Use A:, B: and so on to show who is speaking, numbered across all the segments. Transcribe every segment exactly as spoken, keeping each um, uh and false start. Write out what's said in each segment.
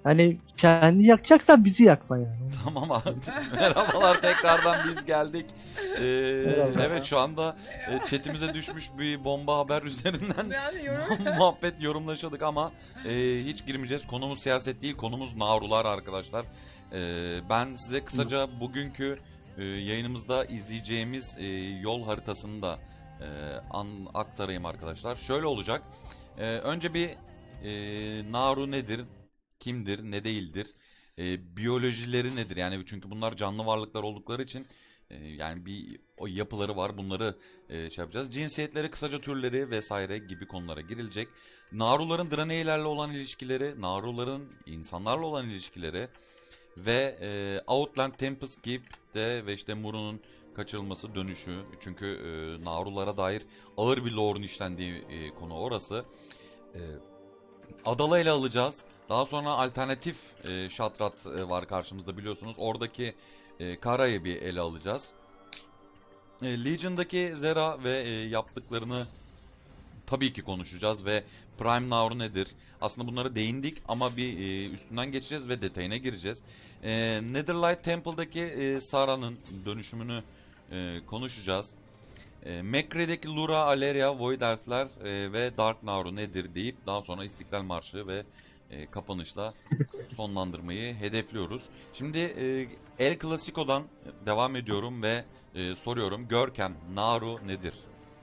A: Hani kendi yakacaksan bizi yakma yani.
B: Tamam abi. Merhabalar, tekrardan biz geldik. Ee,
A: Merhaba.
B: evet, şu anda e, chatimize düşmüş bir bomba haber üzerinden
C: Yani yorum.
B: muhabbet yorumlaşıyorduk ama e, hiç girmeyeceğiz. Konumuz siyaset değil, konumuz Nahrular arkadaşlar. Ee, ben size kısaca bugünkü e, yayınımızda izleyeceğimiz e, yol haritasını da e, an, aktarayım arkadaşlar. Şöyle olacak. E, önce bir e, Nahru nedir, kimdir, ne değildir? E, biyolojileri nedir? Yani çünkü bunlar canlı varlıklar oldukları için e, yani bir o yapıları var. Bunları e, şey yapacağız. Cinsiyetleri, kısaca türleri vesaire gibi konulara girilecek. Nahruların Draenei'lerle olan ilişkileri, Nahruların insanlarla olan ilişkileri ve e, Outland Tempest Keep'te ve işte Muru'nun kaçırılması, dönüşü. Çünkü e, Nahrulara dair ağır bir lore'un işlendiği e, konu orası. E, Adalı ele alacağız. Daha sonra alternatif e, Şatrat e, var karşımızda, biliyorsunuz. Oradaki e, Kara'yı bir ele alacağız. E, Legion'daki Zera ve e, yaptıklarını tabii ki konuşacağız ve Prime Nahru nedir? Aslında bunlara değindik ama bir e, üstünden geçeceğiz ve detayına gireceğiz. E, Netherlight Temple'daki e, Sarah'nın dönüşümünü e, konuşacağız. E, Mekre'deki Lura, Aleria, Void Elf'ler e, ve Dark Nahru nedir deyip daha sonra İstiklal Marşı ve e, kapanışla sonlandırmayı hedefliyoruz. Şimdi e, El Clasico'dan devam ediyorum ve e, soruyorum. Görkem, Nahru nedir?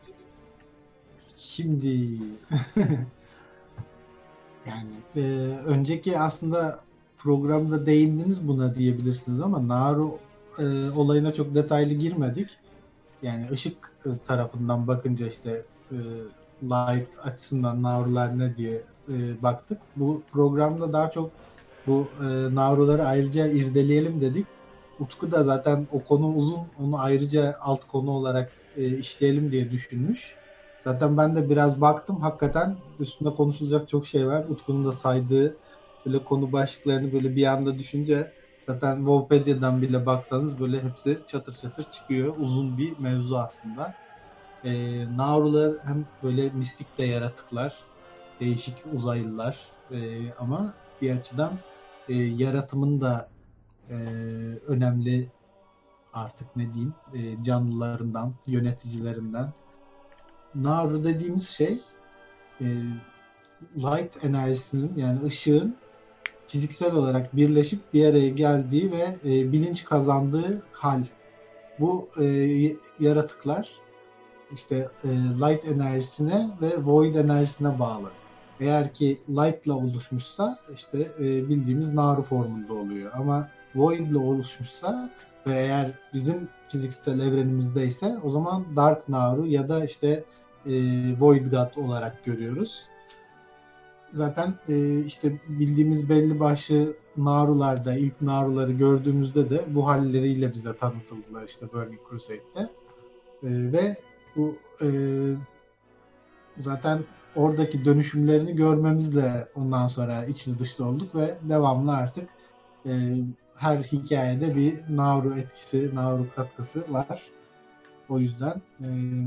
D: Şimdi yani e, önceki aslında programda değindiniz buna diyebilirsiniz ama Naru e, olayına çok detaylı girmedik. Yani ışık e, tarafından bakınca işte e, light açısından Narular ne diye e, baktık. Bu programda daha çok bu e, Nahruları ayrıca irdeleyelim dedik. Utku da zaten o konu uzun, onu ayrıca alt konu olarak e, işleyelim diye düşünmüş. Zaten ben de biraz baktım, hakikaten üstünde konuşulacak çok şey var. Utku'nun da saydığı böyle konu başlıklarını böyle bir anda düşünce zaten Wikipedia'dan bile baksanız böyle hepsi çatır çatır çıkıyor. Uzun bir mevzu aslında. E, Nahrular hem böyle mistik de yaratıklar, değişik uzaylılar e, ama bir açıdan e, yaratımın da e, önemli, artık ne diyeyim, e, canlılarından, yöneticilerinden. Nahru dediğimiz şey e, light enerjisinin, yani ışığın fiziksel olarak birleşip bir araya geldiği ve e, bilinç kazandığı hal. Bu e, yaratıklar işte e, light enerjisine ve void enerjisine bağlı. Eğer ki light ile oluşmuşsa işte e, bildiğimiz Nahru formunda oluyor. Ama void ile oluşmuşsa ve eğer bizim fiziksel evrenimizdeyse o zaman Dark Nahru ya da işte e, Void God olarak görüyoruz. Zaten e, işte bildiğimiz belli başlı Nahrularda, ilk Nahruları gördüğümüzde de bu halleriyle bize tanıtıldılar işte Burning Crusade'de. E, ve bu e, zaten oradaki dönüşümlerini görmemizle ondan sonra içli dışlı olduk ve devamlı artık e, her hikayede bir Nahru etkisi, Nahru katkısı var. O yüzden e,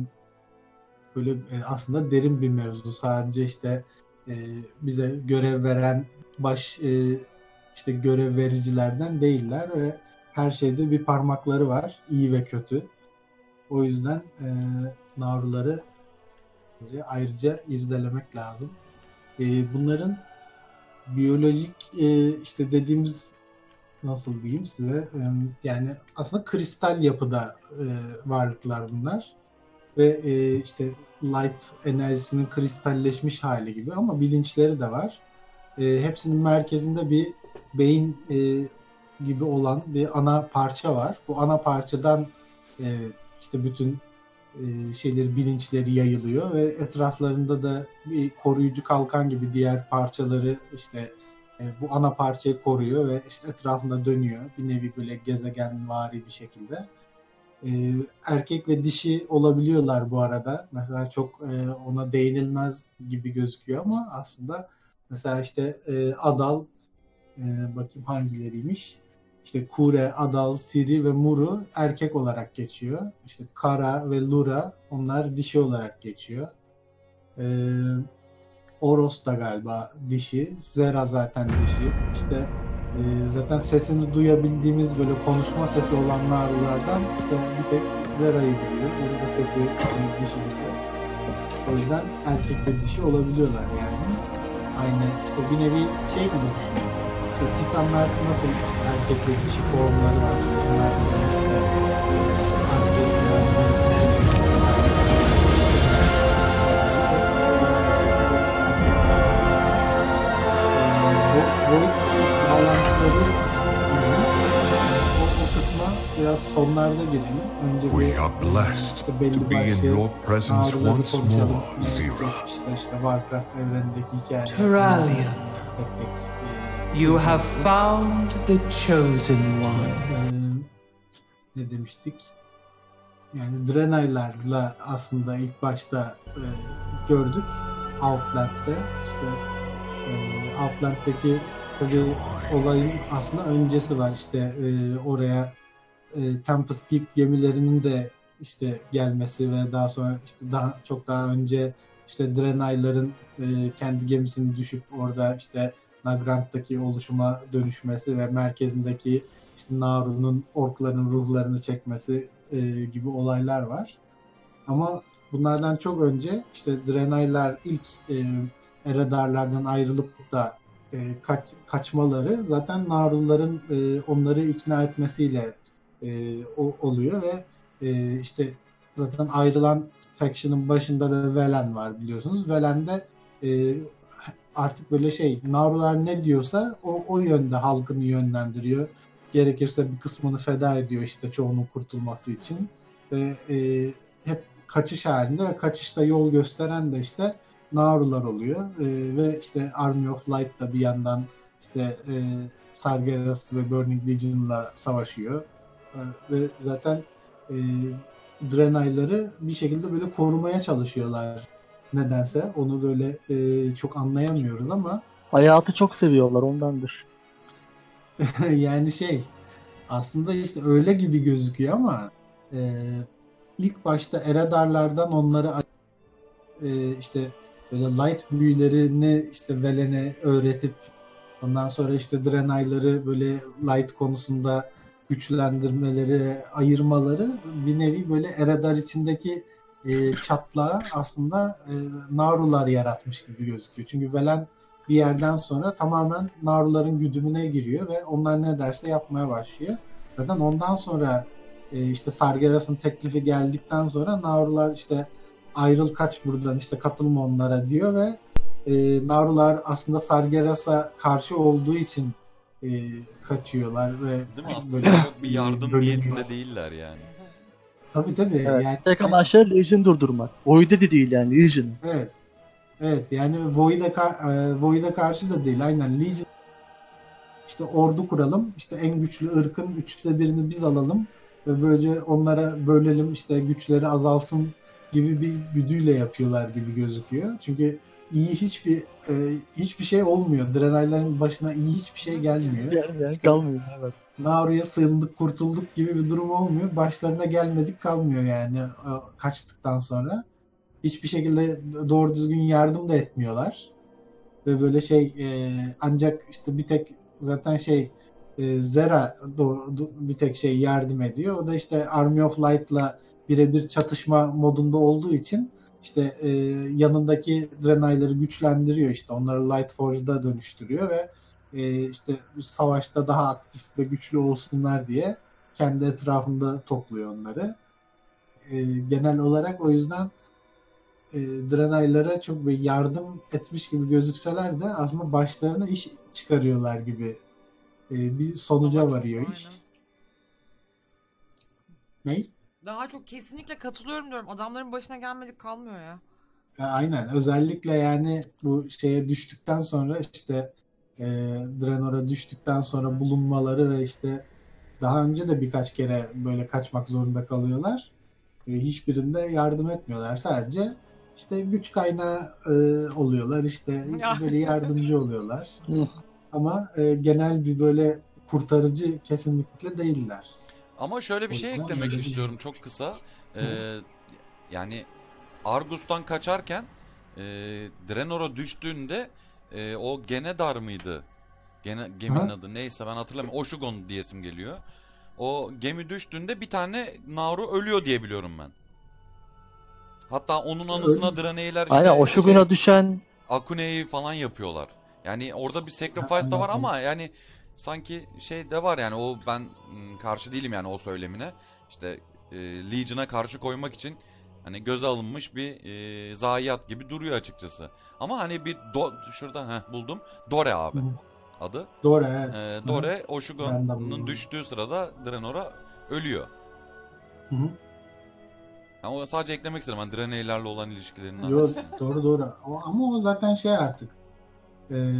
D: böyle e, aslında derin bir mevzu. Sadece işte e, bize görev veren baş e, işte görev vericilerden değiller ve her şeyde bir parmakları var, iyi ve kötü. O yüzden e, Nahruları ayrıca irdelemek lazım. E, bunların biyolojik e, işte dediğimiz, nasıl diyeyim size, e, yani aslında kristal yapıda e, varlıklar bunlar ve e, işte light enerjisinin kristalleşmiş hali gibi ama bilinçleri de var. E, hepsinin merkezinde bir beyin e, gibi olan bir ana parça var. Bu ana parçadan e, işte bütün e, şeyleri, bilinçleri yayılıyor ve etraflarında da bir koruyucu kalkan gibi diğer parçaları işte e, bu ana parçayı koruyor ve işte etrafında dönüyor. Bir nevi böyle gezegenvari bir şekilde. E, erkek ve dişi olabiliyorlar bu arada. Mesela çok e, ona değinilmez gibi gözüküyor ama aslında mesela işte e, Adal, e, bakayım hangileriymiş. İşte Kure, Adal, Siri ve Muru erkek olarak geçiyor. İşte Kara ve Lura onlar dişi olarak geçiyor. Ee, Oros da galiba dişi. Zera zaten dişi. İşte e, zaten sesini duyabildiğimiz böyle konuşma sesi olan Narulardan işte bir tek Zera'yı biliyoruz. Onun da sesi işte dişi bir ses. O yüzden erkek ve dişi olabiliyorlar yani. Aynı işte bir nevi şey gibi düşünün. İşte Titanlar nasıl işte erkek ve dişi formları var. İşte bunlar da işte erkek enerjinin enerjisi Void bağlantıları işte ilginç. O, o kısma biraz sonlarda girelim. Önce bir
C: We are blessed
D: işte
C: to
D: belli
C: be in
D: başlı
C: your presence
D: Naruları
C: once
D: konuşalım.
C: more, Zira.
D: İşte, işte Warcraft evrenindeki hikaye.
E: Turalyon,
D: Tek tek. e,
E: you have found the chosen one.
D: e, ne demiştik? Yani Draenei'larla aslında ilk başta e, gördük Outland'de. İşte e, Outland'daki tabii olayın aslında öncesi var. İşte e, oraya e, Tempest Keep gemilerinin de işte gelmesi ve daha sonra işte daha çok daha önce işte Draenei'ların e, kendi gemisini düşüp orada işte Nagrand'daki oluşuma dönüşmesi ve merkezindeki işte Naru'nun orkların ruhlarını çekmesi e, gibi olaylar var. Ama bunlardan çok önce işte Draenei'lar ilk e, Eredarlardan ayrılıp da e, kaç, kaçmaları zaten Naru'ların e, onları ikna etmesiyle e, o, oluyor ve e, işte zaten ayrılan faction'ın başında da Velen var biliyorsunuz. Velen de e, artık böyle şey Naru'lar ne diyorsa o, o yönde halkını yönlendiriyor. Gerekirse bir kısmını feda ediyor işte çoğunun kurtulması için. Ve e, hep kaçış halinde ve kaçışta yol gösteren de işte Naru'lar oluyor. E, ve işte Army of Light da bir yandan işte e, Sargeras ve Burning Legion'la savaşıyor. E, ve zaten e, Draenei'ları bir şekilde böyle korumaya çalışıyorlar. Nedense onu böyle e, çok anlayamıyoruz ama
A: Hayatı çok seviyorlar ondandır.
D: yani şey aslında işte öyle gibi gözüküyor ama e, ilk başta Eredarlardan onları e, işte böyle light büyülerini işte Velen'e öğretip ondan sonra işte Draenei'ları böyle light konusunda güçlendirmeleri, ayırmaları bir nevi böyle Eredar içindeki e, çatlağı aslında e, Naru'lar yaratmış gibi gözüküyor. Çünkü Velen bir yerden sonra tamamen Naru'ların güdümüne giriyor ve onlar ne derse yapmaya başlıyor. Zaten ondan sonra e, işte Sargeras'ın teklifi geldikten sonra Naru'lar işte ayrıl kaç buradan işte katılma onlara diyor ve e, Naru'lar aslında Sargeras'a karşı olduğu için e, kaçıyorlar ve
B: Değil mi? Aslında
D: böyle
B: çok bir yardım
D: bölüm-
B: niyetinde değiller yani.
D: Tabii tabii.
A: Evet.
D: Yani,
A: Tek amaçları Legion durdurmak. Void'e de değil yani Legion.
D: evet. Evet yani Void'e kar- e, Void'e karşı da değil. Aynen Legion işte ordu kuralım. İşte en güçlü ırkın üçte birini biz alalım ve böylece onlara bölelim işte güçleri azalsın gibi bir güdüyle yapıyorlar gibi gözüküyor. Çünkü iyi hiçbir e, hiçbir şey olmuyor. Draenei'lerin başına iyi hiçbir şey gelmiyor.
A: Yani, yani kalmıyor. Evet.
D: Naru'ya sığındık, kurtulduk gibi bir durum olmuyor. Başlarına gelmedik kalmıyor yani e, kaçtıktan sonra. Hiçbir şekilde doğru düzgün yardım da etmiyorlar. Ve böyle şey e, ancak işte bir tek zaten şey e, Zera do, do, bir tek şey yardım ediyor. O da işte Army of Light'la birebir çatışma modunda olduğu için işte e, yanındaki Draenei'ları güçlendiriyor işte onları Lightforge'da dönüştürüyor ve e, işte bu savaşta daha aktif ve güçlü olsunlar diye kendi etrafında topluyor onları. E, genel olarak o yüzden e, Draenei'lara çok bir yardım etmiş gibi gözükseler de aslında başlarına iş çıkarıyorlar gibi e, bir sonuca
F: Ama çok-
D: varıyor iş.
F: aynen.
D: Ne?
F: Daha çok kesinlikle katılıyorum diyorum. Adamların başına gelmedik kalmıyor ya.
D: E, aynen. Özellikle yani bu şeye düştükten sonra işte e, Draenor'a düştükten sonra bulunmaları ve işte daha önce de birkaç kere böyle kaçmak zorunda kalıyorlar. E, hiçbirinde yardım etmiyorlar. Sadece işte güç kaynağı e, oluyorlar. İşte
F: Ya.
D: böyle yardımcı oluyorlar.
A: Hı.
D: Ama e, genel bir böyle kurtarıcı kesinlikle değiller.
B: Ama şöyle bir
D: O
B: şey
D: yüzden
B: eklemek
D: öyle bir-
B: istiyorum çok kısa. Ee, yani Argus'tan kaçarken e, Draenor'a düştüğünde e, o Genedar mıydı? Gene, geminin
D: Aha.
B: adı neyse ben hatırlamıyorum. Oshugon diyesim geliyor. O gemi düştüğünde bir tane Naru ölüyor diye biliyorum ben. Hatta onun
D: İşte
B: anısına
D: öyle.
B: Draenei'ler işte
A: Aynen o
B: şey,
A: Shogun'a düşen
B: Akune'yi falan yapıyorlar. Yani orada bir
D: Ha,
B: sacrifice da var
D: anladım.
B: ama yani sanki şey de var yani o ben mm, karşı değilim yani o söylemine. İşte e, Legion'a karşı koymak için hani göze alınmış bir e, zayiat gibi duruyor açıkçası. Ama hani bir do, şurada heh, buldum. Dore abi
A: Hı hı.
B: adı.
D: Doğru, evet.
B: E,
D: Hı hı.
B: Dore
D: Ben de
B: Oshugon'un
D: buldum.
B: düştüğü sırada Draenor'a ölüyor.
D: Hı hı.
B: Ama sadece eklemek istedim. Hani Draenei'lerle olan ilişkilerinden.
D: Yo, doğru doğru. O, ama o zaten şey artık. Ee,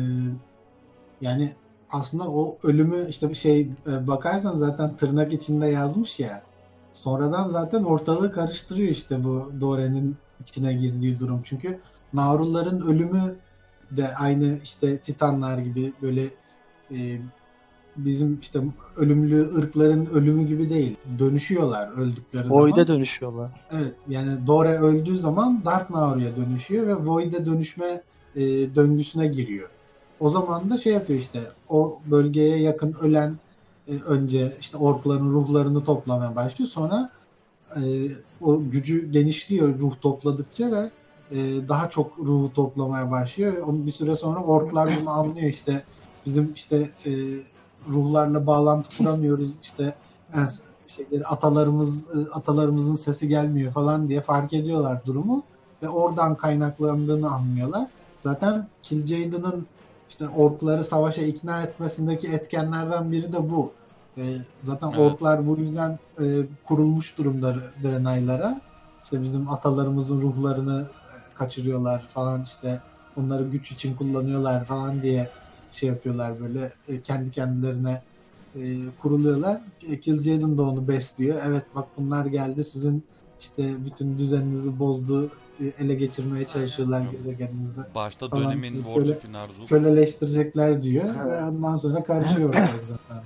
D: yani aslında o ölümü işte bir şey e, bakarsan zaten tırnak içinde yazmış ya. Sonradan zaten ortalığı karıştırıyor işte bu Dore'nin içine girdiği durum. Çünkü Naruların ölümü de aynı işte Titanlar gibi böyle e, bizim işte ölümlü ırkların ölümü gibi değil. Dönüşüyorlar öldükleri
A: Void'e
D: zaman.
A: dönüşüyorlar.
D: Evet, yani Dore öldüğü zaman Dark Nauru'ya dönüşüyor ve Void'e dönüşme e, döngüsüne giriyor. O zaman da şey yapıyor işte o bölgeye yakın ölen e, önce işte orkların ruhlarını toplamaya başlıyor. Sonra e, o gücü genişliyor ruh topladıkça ve e, daha çok ruhu toplamaya başlıyor. Onu bir süre sonra orklar bunu anlıyor işte bizim işte e, ruhlarla bağlantı kuramıyoruz işte yani şeyleri atalarımız atalarımızın sesi gelmiyor falan diye fark ediyorlar durumu ve oradan kaynaklandığını anlıyorlar. Zaten Kil'jaeden'ın işte orkları savaşa ikna etmesindeki etkenlerden biri de bu. E, zaten
B: Evet.
D: orklar bu yüzden e, kurulmuş durumda Draenei'lara. İşte bizim atalarımızın ruhlarını e, kaçırıyorlar falan işte onları güç için kullanıyorlar falan diye şey yapıyorlar böyle e, kendi kendilerine e, kuruluyorlar. E, Kil'jaeden de onu besliyor. Evet bak bunlar geldi sizin işte bütün düzeninizi bozdu, e, ele geçirmeye çalışıyorlar
B: Aynen.
D: gezegeninizi
B: Başta
D: falan
B: dönemin
D: sizi
B: War
D: köle,
B: Chief'i Narzu.
D: köleleştirecekler diyor ve
A: Evet.
D: ondan sonra karışıyor ortalık zaten.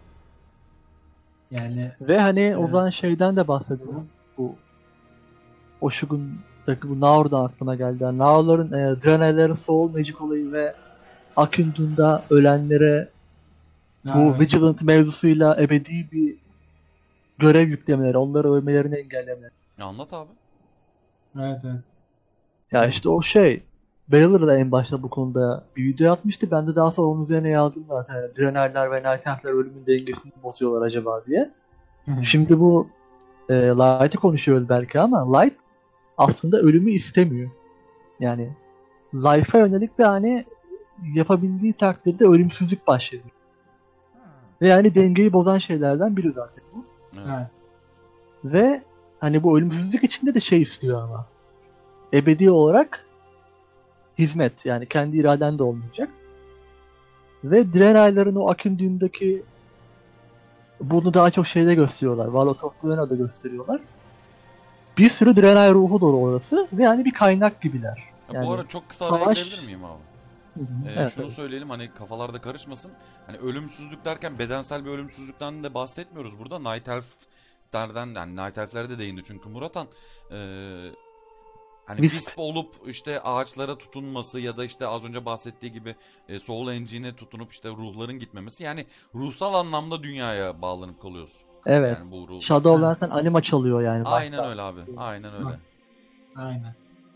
D: Yani
A: Ve hani o
D: e,
A: zaman şeyden de bahsedelim. Bu o Shogun'daki bu Naoru'dan aklıma geldi. Yani Naoru'ların e, Draenei'lerin Soul Magic olayı ve Akundun'da ölenlere bu
D: evet,
A: Vigilant mevzusuyla ebedi bir görev yüklemeleri, onları ölmelerini engellemeleri.
B: Ya anlat abi.
D: evet, evet.
A: Ya işte o şey Baylor da en başta bu konuda bir video atmıştı. Ben de daha sonra onun üzerine yazdım zaten. Yani Draenei'ler ve Night Elf'ler ölümün dengesini bozuyorlar acaba diye. Şimdi bu e, Light'ı konuşuyoruz belki ama Light aslında ölümü istemiyor. Yani Zayf'a yönelik de hani yapabildiği takdirde ölümsüzlük başlıyor. Ve yani dengeyi bozan şeylerden biri zaten bu.
B: Evet.
D: Evet.
A: Ve hani bu ölümsüzlük içinde de şey istiyor ama. Ebedi olarak hizmet. Yani kendi iraden de olmayacak. Ve Draenei'lerin o Akundun'daki bunu daha çok şeyde gösteriyorlar. Valos of Draenei'de gösteriyorlar. Bir sürü Draenei ruhu dolu orası. Ve hani bir kaynak gibiler.
B: Ya
A: Yani
B: bu ara çok kısa araya
A: savaş-
B: girebilir miyim abi?
A: Hı hı,
B: Ee,
A: evet,
B: şunu
A: evet.
B: söyleyelim hani kafalarda karışmasın. Hani ölümsüzlük derken bedensel bir ölümsüzlükten de bahsetmiyoruz burada. Night Elf'lerden yani Night Elf'lere de değindi çünkü Muratan. Ee, hani
A: Wisp.
B: Wisp olup işte ağaçlara tutunması ya da işte az önce bahsettiği gibi e, Soul Engine'e tutunup işte ruhların gitmemesi. Yani ruhsal anlamda dünyaya bağlanıp kalıyoruz.
A: Evet.
B: Yani bu ruh.
A: Shadowlands'tan anima çalıyor yani.
B: Aynen
A: Light'ta
B: öyle abi.
A: aslında.
B: Aynen öyle.
D: Bak. Aynen.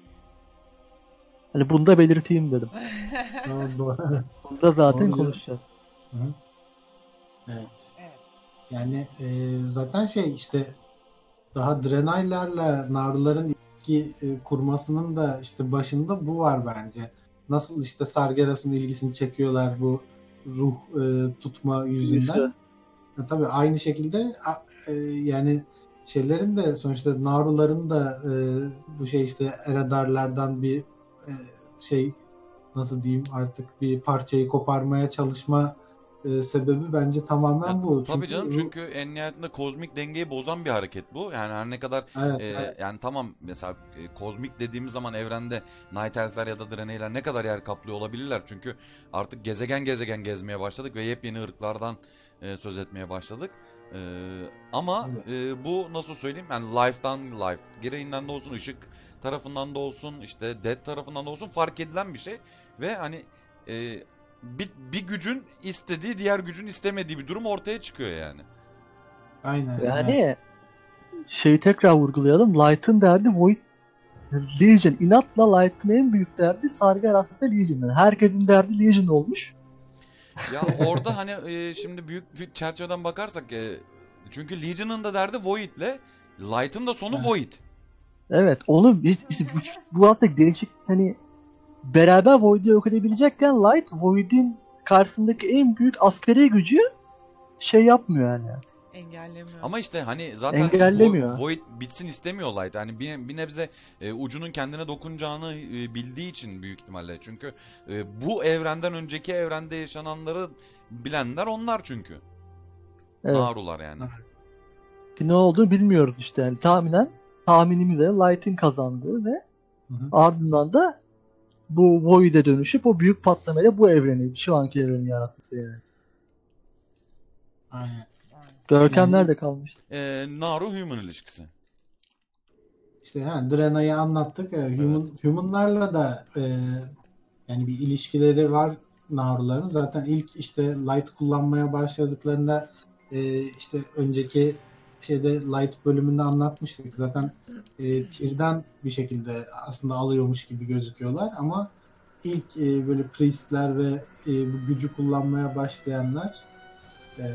A: Hani bunu da belirteyim dedim.
D: Doğru, doğru.
A: Bunu da zaten
D: Doğru.
A: konuşacağız.
D: Hı hı. Evet.
F: Evet.
D: Yani e, zaten şey işte daha Draenei'lerle Naruların ilişki e, kurmasının da işte başında bu var bence. Nasıl işte Sargeras'ın ilgisini çekiyorlar bu ruh e, tutma yüzünden.
A: Yüzde.
D: E, tabii aynı şekilde a- e, yani şeylerin de sonuçta Naruların da e, bu şey işte Eredarlardan bir e, şey nasıl diyeyim artık bir parçayı koparmaya çalışma e, sebebi bence tamamen
B: Ya,
D: bu.
B: tabii canım
D: ruh-
B: çünkü en nihayetinde kozmik dengeyi bozan bir hareket bu. Yani her ne kadar
D: evet,
B: e,
D: evet.
B: yani tamam mesela e, kozmik dediğimiz zaman evrende Night Elf'ler ya da Draenei'ler ne kadar yer kaplıyor olabilirler. Çünkü artık gezegen gezegen gezmeye başladık ve yepyeni ırklardan e, söz etmeye başladık. E, ama
D: Evet.
B: e, bu nasıl söyleyeyim? Yani life'dan life. Gereğinden de olsun, ışık tarafından da olsun, işte dead tarafından da olsun fark edilen bir şey. Ve hani e, bir, bir gücün istediği diğer gücün istemediği bir durum ortaya çıkıyor yani.
D: Aynen.
A: Yani
D: evet.
A: şeyi tekrar vurgulayalım. Light'ın derdi Void Legion. İnatla Light'ın en büyük derdi Sargeras ve Legion. Yani herkesin derdi Legion olmuş.
B: Ya orada hani e, şimdi büyük bir çerçeveden bakarsak e, çünkü Legion'ın da derdi Void'le, Light'ın da sonu
D: Evet.
B: Void.
A: Evet, onu işte, işte bu, bu aslında değişik, hani beraber Void'i yok edebilecekken Light Void'in karşısındaki en büyük askeri gücü şey yapmıyor yani.
F: Engellemiyor.
B: Ama işte hani zaten
A: Engellemiyor.
B: Vo- Void bitsin istemiyor Light. Hani bir, bir nebze e, ucunun kendine dokunacağını e, bildiği için büyük ihtimalle. Çünkü e, bu evrenden önceki evrende yaşananları bilenler onlar çünkü.
A: Evet.
B: Narular yani.
A: Ki ne olduğunu bilmiyoruz işte. Yani tahminen tahminimize Light'in kazandığı ve
D: Hı hı.
A: ardından da bu Void'e dönüşüp o büyük patlamayla bu evreni, şu anki evreni yaratması yani.
D: Aynen.
A: Görkem
D: Yani-
A: nerede kalmıştı?
B: E, Naru-Human ilişkisi.
D: İşte yani Drena'yı anlattık. Ee, Human, Human'larla da e, yani bir ilişkileri var Naruların. Zaten ilk işte Light kullanmaya başladıklarında e, işte önceki şeyde Light bölümünde anlatmıştık. Zaten e, Tyr'den bir şekilde aslında alıyormuş gibi gözüküyorlar ama ilk e, böyle priestler ve e, bu gücü kullanmaya başlayanlar e,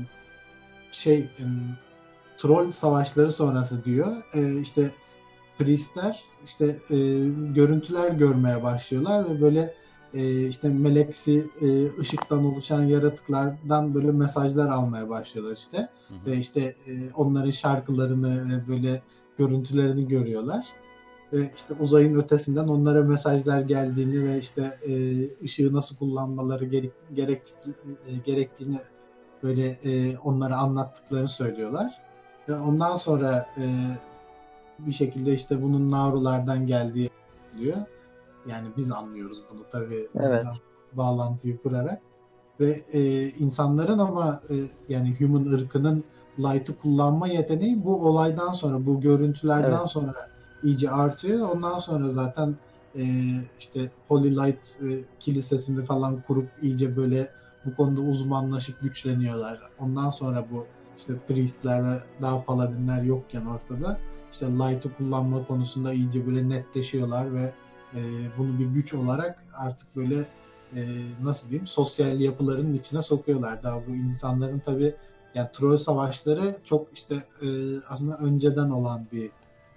D: şey e, troll savaşları sonrası diyor. E, işte priestler işte e, görüntüler görmeye başlıyorlar ve böyle e, işte meleksi e, ışıktan oluşan yaratıklardan böyle mesajlar almaya başlıyorlar işte.
B: Hı hı.
D: Ve işte e, onların şarkılarını ve böyle görüntülerini görüyorlar. Ve işte uzayın ötesinden onlara mesajlar geldiğini ve işte e, ışığı nasıl kullanmaları gerek, gerektik, e, gerektiğini böyle e, onlara anlattıklarını söylüyorlar. Ve ondan sonra e, bir şekilde işte bunun Narulardan geldiği diyor. Yani biz anlıyoruz bunu tabii
A: Evet.
D: buradan bağlantıyı kurarak. Ve e, insanların ama e, yani human ırkının Light'ı kullanma yeteneği bu olaydan sonra, bu görüntülerden
A: Evet.
D: sonra iyice artıyor. Ondan sonra zaten e, işte Holy Light e, kilisesini falan kurup iyice böyle bu konuda uzmanlaşıp güçleniyorlar. Ondan sonra bu işte priestler ve daha paladinler yokken ortada işte Light'ı kullanma konusunda iyice böyle netleşiyorlar ve e, bunu bir güç olarak artık böyle e, nasıl diyeyim sosyal yapılarının içine sokuyorlar. Daha bu insanların tabii yani Troy savaşları çok işte e, aslında önceden olan bir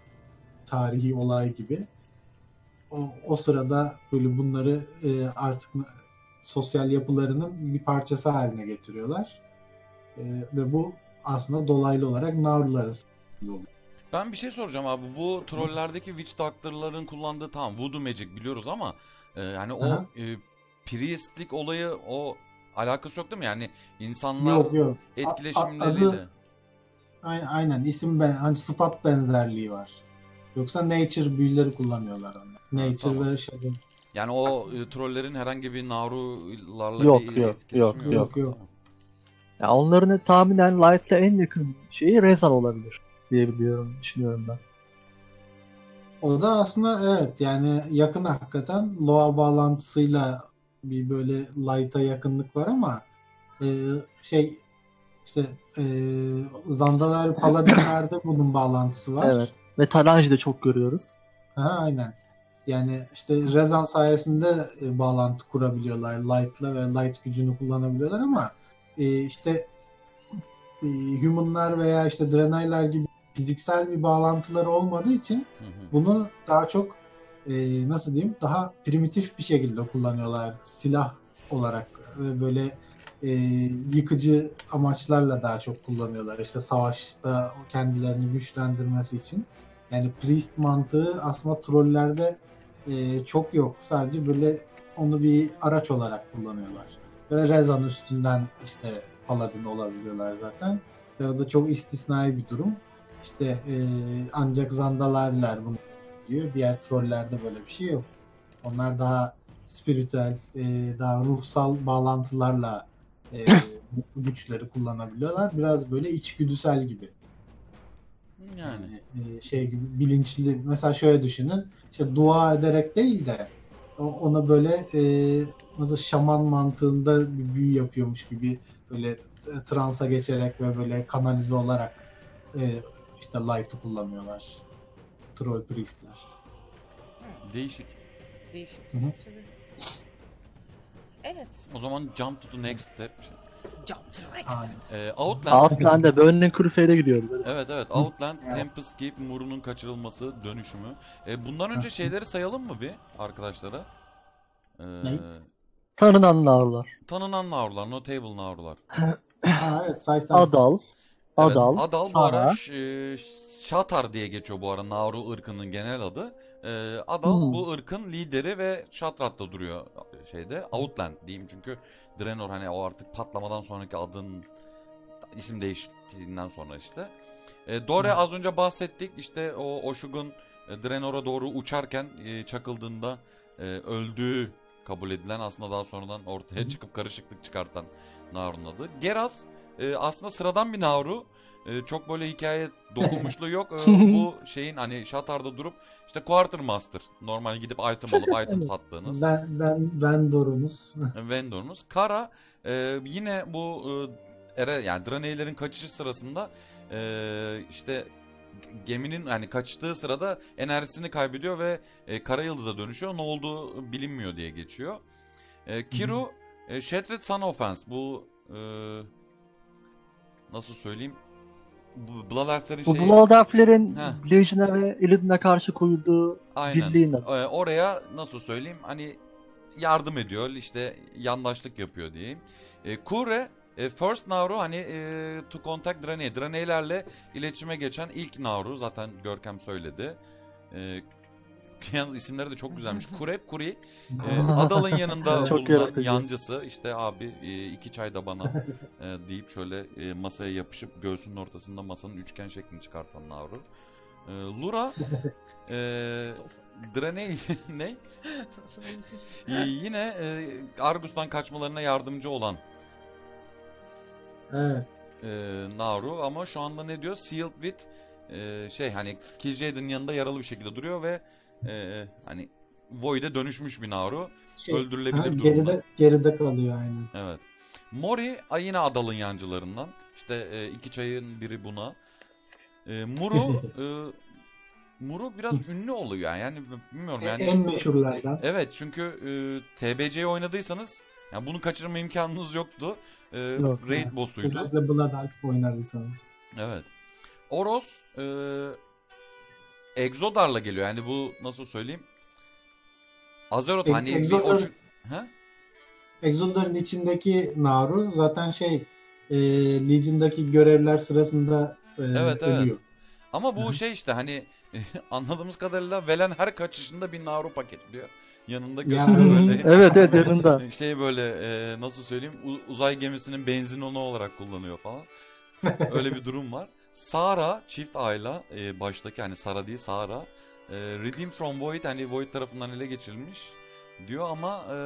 D: tarihi olay gibi. O, o sırada böyle bunları e, artık sosyal yapılarının bir parçası haline getiriyorlar. E, ve bu aslında dolaylı olarak Naruların sayesinde oluyor.
B: Ben bir şey soracağım abi. Bu trollerdeki Witch Doctor'ların kullandığı tamam Voodoo Magic biliyoruz ama e, yani o
D: Aha.
B: e, priestlik olayı o alakası yok değil mi? Yani insanlar
D: Yok yok. A- a-
B: etkileşimleriyle.
D: adı aynen, aynen isim ben hani sıfat benzerliği var. Yoksa nature büyüleri kullanıyorlar onlar. Nature
B: tamam.
D: ve shadow.
B: Yani o e, trollerin herhangi bir Naru'larla
A: Yok,
B: bir
A: yok,
B: etkileşimi
A: yok,
B: yok.
D: yok, yok.
B: Tamam.
A: Ya onların tahminen Light'la en yakın şeyi Rezan olabilir diyebiliyorum, düşünüyorum ben.
D: O da aslında evet yani yakın hakikaten Loa bağlantısıyla bir böyle Light'a yakınlık var ama e, şey işte e, Zandalar Paladinler'de bunun bağlantısı var.
A: Evet. Ve Taranji'de çok görüyoruz.
D: Ha, aynen. Yani işte Rezan sayesinde e, bağlantı kurabiliyorlar Light'la ve Light gücünü kullanabiliyorlar ama e, işte e, Human'lar veya işte Draenei'ler gibi fiziksel bir bağlantıları olmadığı için
B: Hı hı.
D: bunu daha çok e, nasıl diyeyim daha primitif bir şekilde kullanıyorlar silah olarak ve böyle e, yıkıcı amaçlarla daha çok kullanıyorlar işte savaşta kendilerini güçlendirmesi için yani priest mantığı aslında trollerde e, çok yok sadece böyle onu bir araç olarak kullanıyorlar ve Rezan üstünden işte paladin olabiliyorlar zaten ve o da çok istisnai bir durum. İşte e, ancak Zandalarlar bunu diyor. Diğer trollerde böyle bir şey yok. Onlar daha spiritüel, e, daha ruhsal bağlantılarla e, güçleri kullanabiliyorlar. Biraz böyle içgüdüsel gibi.
B: Yani.
D: Yani e, şey gibi bilinçli. Mesela şöyle düşünün. İşte dua ederek değil de o- ona böyle e, nasıl şaman mantığında bir büyü yapıyormuş gibi böyle t- transa geçerek ve böyle kanalize olarak e, işte light'ı kullanıyorlar. Troll priestler.
B: Değişik.
F: Değişik.
D: Hı hı.
F: Tabii. Evet.
B: O zaman jump to the next step.
F: Jump to next.
D: Aynen.
B: Ee, Outland.
A: Outland'da Burning Crusade'e gidiyoruz.
B: Evet evet. Outland,
D: Evet.
B: Tempest Keep, Muru'nun kaçırılması, dönüşümü. Ee, bundan önce şeyleri sayalım mı bir arkadaşlara? Ee,
D: Ne?
A: Tanınan narlar.
B: tanınan Naurular, notable Naurular.
D: Ha, evet, say say.
A: Adal.
B: Evet,
A: Adal.
B: Adal bu
A: Sara.
B: ara e, Shatar diye geçiyor bu ara Nauru ırkının genel adı. Ee, Adal
A: Hmm.
B: bu ırkın lideri ve Shatrat'ta duruyor şeyde. Outland diyeyim çünkü Draenor hani o artık patlamadan sonraki adın isim değiştiğinden sonra işte. E, Dore
D: Evet.
B: az önce bahsettik işte o Oshugun e, Draenor'a doğru uçarken e, çakıldığında e, öldüğü kabul edilen aslında daha sonradan ortaya çıkıp karışıklık çıkartan Nauru'nun adı. Geras e, aslında sıradan bir Nauru. E, çok böyle hikaye dokunmuşluğu yok. E, bu şeyin hani Shatar'da durup işte Quartermaster normal gidip item alıp item
A: Evet.
B: sattığınız
D: Ben ben vendorumuz.
B: vendorunuz. Kara e, yine bu e, Ere yani Draenei'lerin kaçışı sırasında e, işte geminin yani kaçtığı sırada enerjisini kaybediyor ve e, kara yıldıza dönüşüyor. Ne olduğu bilinmiyor diye geçiyor. E, Kiru e, Shattered Sun Offense bu e, nasıl söyleyeyim? Bu Blood Elf'lerin
A: Bu
B: şeyi.
A: Blood Elf'lerin
B: Heh.
A: Legion'a ve Illidan'a karşı koyduğu
B: Aynen.
A: birliğin adı.
B: Ee, oraya nasıl söyleyeyim hani yardım ediyor işte yandaşlık yapıyor diyeyim. E, Kure e, First Nauru hani e, to contact Draenei. Draenei'lerle iletişime geçen ilk Nauru zaten Görkem söyledi. E, yalnız isimleri de çok güzelmiş. Kure, Kuri. E, Adal'ın yanında
A: Çok
B: bulunan
A: yaratıcı.
B: yancısı işte abi e, iki çay da bana e, deyip şöyle e, masaya yapışıp göğsünün ortasında masanın üçgen şeklini çıkartan Nauru. E, Lura e, Draenei ne? Ee, yine e, Argus'tan kaçmalarına yardımcı olan
D: Evet.
B: e, Nauru ama şu anda ne diyor? Sealed with e, şey hani Kil'jaeden'in yanında yaralı bir şekilde duruyor ve e, hani Void'e dönüşmüş bir Nauru.
D: Şey,
B: Öldürülebilir
D: ha,
B: durumda.
D: geride, geride kalıyor aynen.
B: Evet. Mori ay yine Adal'ın yancılarından. İşte e, iki çayın biri buna. E, Muru e, Muru biraz ünlü oluyor yani. yani bilmiyorum yani.
D: En meşhurlardan.
B: Evet çünkü e, T B C'yi oynadıysanız yani bunu kaçırma imkanınız yoktu. E,
A: Yok,
B: raid
D: evet.
B: boss'uydu.
D: Özellikle Blood Elf oynarsanız.
B: Evet. Oros e, Exodar'la geliyor. Yani bu nasıl söyleyeyim? Azeroth
D: Ex-
B: hani bir
D: Exodar-
B: oç... He?
D: Exodar'ın içindeki Naru zaten şey e, Legion'daki görevler sırasında e,
B: Evet, evet.
D: ölüyor.
B: Ama bu
D: Hı hı.
B: şey işte hani anladığımız kadarıyla Velen her kaçışında bir Naru paketliyor. Yanında götürüyor böyle.
A: Evet evet yanında.
B: Şey böyle e, nasıl söyleyeyim u- uzay gemisinin benzin onu olarak kullanıyor falan. Öyle bir durum var. Sara çift Ayla e, baştaki hani Sara değil Sara e, Redeemed from Void hani Void tarafından ele geçirilmiş diyor ama e,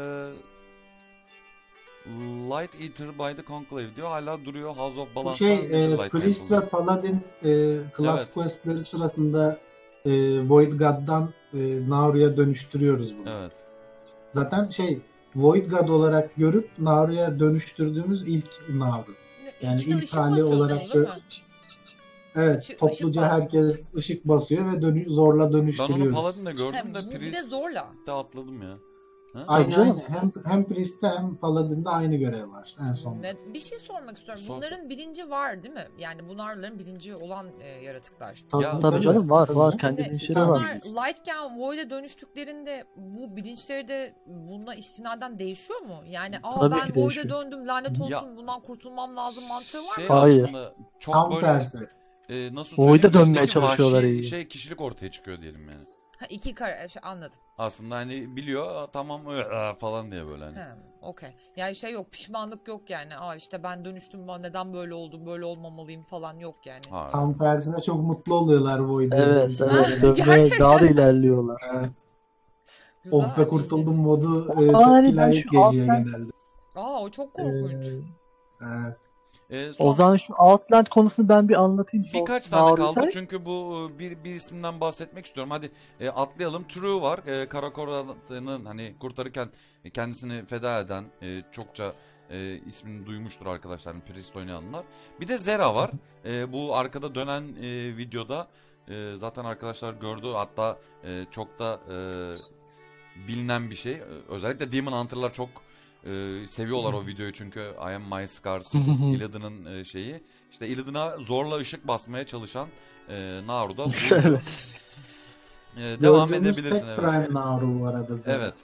B: Light Eater by the Conclave diyor hala duruyor House of
D: Bu
B: Balance'dan
D: şey e,
B: Light
D: Priest
B: Temple'da.
D: ve Paladin e, class
B: Evet.
D: questleri sırasında e, Void God'dan e, Nauru'ya dönüştürüyoruz bunu.
B: Evet.
D: Zaten şey Void God olarak görüp Nauru'ya dönüştürdüğümüz ilk Nauru. Yani
F: İçine
D: ilk
F: ışık
D: hali
F: basıyorsun,
D: olarak
F: değil
D: da-
F: mi?
D: Evet,
F: Işık-
D: topluca
F: ışık bas-
D: herkes ışık basıyor ve dönü zorla
B: Ben
D: dönüştürüyoruz.
B: onu Paladin'de gördüm
F: Hem
B: de
F: bu bir de
B: Priest'te
F: zorla.
B: atladım ya. Ha?
D: Aynı
A: Tabii canım.
D: aynı. Hem, hem Priest'te hem Paladin'de aynı görev var en son.
F: Ve bir şey sormak istiyorum.
B: Sor.
F: Bunların bilinci var değil mi? Yani bunlarların bilinci olan e, yaratıklar.
B: Ya-
A: Tabii canım var var
D: Tabii.
A: kendi
F: Şimdi
A: bilinçleri
D: Tamam.
A: var.
F: bunlar Lightgun Void'e dönüştüklerinde bu bilinçleri de buna istinaden değişiyor mu? Yani aa
A: Tabii
F: ben
A: ki
F: Void'e
A: değişiyor.
F: döndüm lanet olsun
B: Ya-
F: bundan kurtulmam lazım mantığı var
B: Şey
F: mı?
A: Hayır.
B: aslında çok
D: Tam
B: böyle
D: tersi.
B: e, nasıl
A: Void'e
B: söyleyeyim
A: dönmeye
B: içindeki
A: çalışıyorlar
B: vahşi
A: iyi.
B: şey kişilik ortaya çıkıyor diyelim yani.
F: Ha, iki kare şey, anladım.
B: Aslında hani biliyor "Aa, tamam ıı, falan diye böyle hani.
F: He, okey. Yani şey yok pişmanlık yok yani. Aa işte ben dönüştüm ben neden böyle oldum böyle olmamalıyım falan yok yani.
B: Ha.
D: Tam tersine çok mutlu oluyorlar Void'e.
A: Evet
D: dönüştürünce.
A: evet dönmeye
F: Gerçekten.
A: daha da ilerliyorlar.
D: Evet.
F: Güzel,
D: Oh be kurtuldum
F: ilginç.
D: modu e,
A: Aa, hani ben
D: tepkiler
A: şu
D: geliyor
A: alttan-
D: genelde.
F: Aa o çok korkunç.
A: Ee,
D: Evet.
B: Ee, son...
A: O zaman şu Outland konusunu ben bir anlatayım.
B: Birkaç tane kaldı çünkü bu bir, bir isimden bahsetmek istiyorum. Hadi e, atlayalım. True var. E, Karakoran'ın hani kurtarırken kendisini feda eden e, çokça e, ismini duymuştur arkadaşlarım, Priest oynayanlar. Bir de Zera var. E, bu arkada dönen e, videoda e, zaten arkadaşlar gördü. Hatta e, çok da e, bilinen bir şey. Özellikle Demon Hunter'lar çok Ee, seviyorlar o videoyu çünkü I Am My Scars, Illidan'ın e, şeyi. İşte Illidan'a zorla ışık basmaya çalışan e, Naru da buydu.
A: Evet.
B: Ee, devam
D: Gördüğümüz
B: edebilirsin.
D: tek
B: Evet.
D: Prime Naru bu arada zaten.
B: Evet.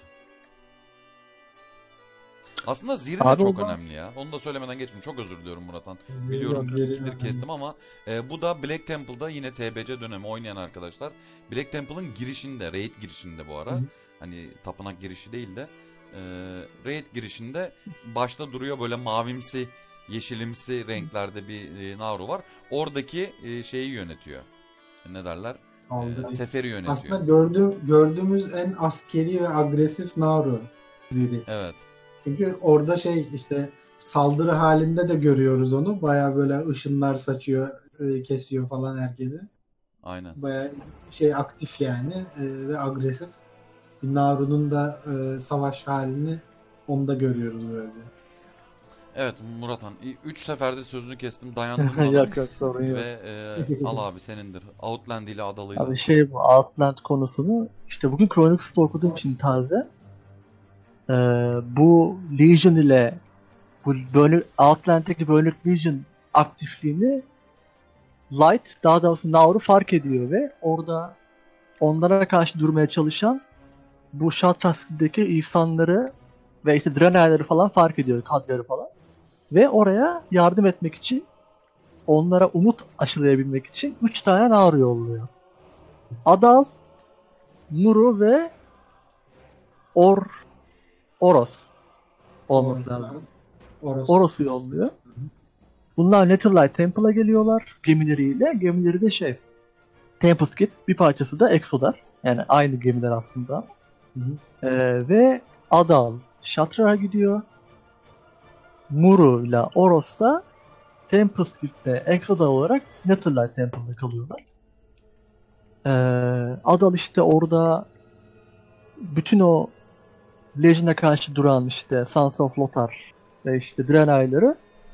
B: Aslında Ziri de
A: Abi
B: çok
A: o da-
B: önemli ya. Onu da söylemeden geçmeyeyim. Çok özür diliyorum Murathan.
D: Ziri-
B: Biliyorum
D: Ziri
B: ikidir
D: önemli.
B: kestim ama e, bu da Black Temple'da yine T B C dönemi oynayan arkadaşlar. Black Temple'ın girişinde, raid girişinde bu ara.
D: Hı hı.
B: Hani tapınak girişi değil de e, raid girişinde başta duruyor böyle mavimsi, yeşilimsi renklerde bir e, Naru var. Oradaki e, şeyi yönetiyor. Ne derler?
D: Aldı.
B: E, seferi yönetiyor.
D: Aslında gördüğüm, gördüğümüz en askeri ve agresif Naru Ziri.
B: Evet.
D: Çünkü orada şey işte saldırı halinde de görüyoruz onu. Baya böyle ışınlar saçıyor, e, kesiyor falan herkesi.
B: Aynen.
D: Baya şey aktif yani e, ve agresif. Naru'nun da e, savaş halini onda görüyoruz böylece.
B: Evet Murathan. Üç seferde sözünü kestim. Dayandırmadım.
A: yok yok sorun yok.
B: Ve e, al abi senindir. Outland ile adalıyla.
A: Abi şey bu Outland konusunu işte bugün Chronicles'ta okuduğum için taze. Ee, bu Legion ile bu böyle Outland'deki bölük Legion aktifliğini Light daha doğrusu Nauru fark ediyor ve orada onlara karşı durmaya çalışan bu Shattrath'daki insanları ve işte Draenei'leri falan fark ediyor, kadları falan. Ve oraya yardım etmek için, onlara umut aşılayabilmek için üç tane Naru yolluyor. Adal, Nuru ve Or Oros olması lazım.
D: Oros.
A: Oros'u yolluyor. Bunlar Netherlight Temple'a geliyorlar gemileriyle. Gemileri de şey Tempest Kit, bir parçası da Exodar. Yani aynı gemiler aslında.
D: Hı hı.
A: Ee, ve Adal Shatra'ya gidiyor. Muru ile Oros da Tempest Kit'te Exodar olarak Netherlight Temple'da kalıyorlar. Ee, Adal işte orada bütün o Legion'a karşı duran işte Sons of Lothar ve işte Draenei'ları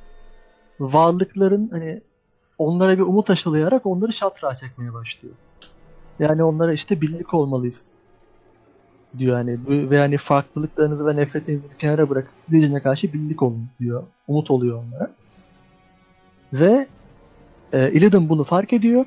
A: varlıkların hani onlara bir umut aşılayarak onları Shatra'a çekmeye başlıyor. Yani onlara işte birlik olmalıyız diyor hani ve hani farklılıklarını ve nefretini bir kenara bırakıp Legion'a karşı birlik olun diyor. Umut oluyor onlara. Ve e, Illidan bunu fark ediyor.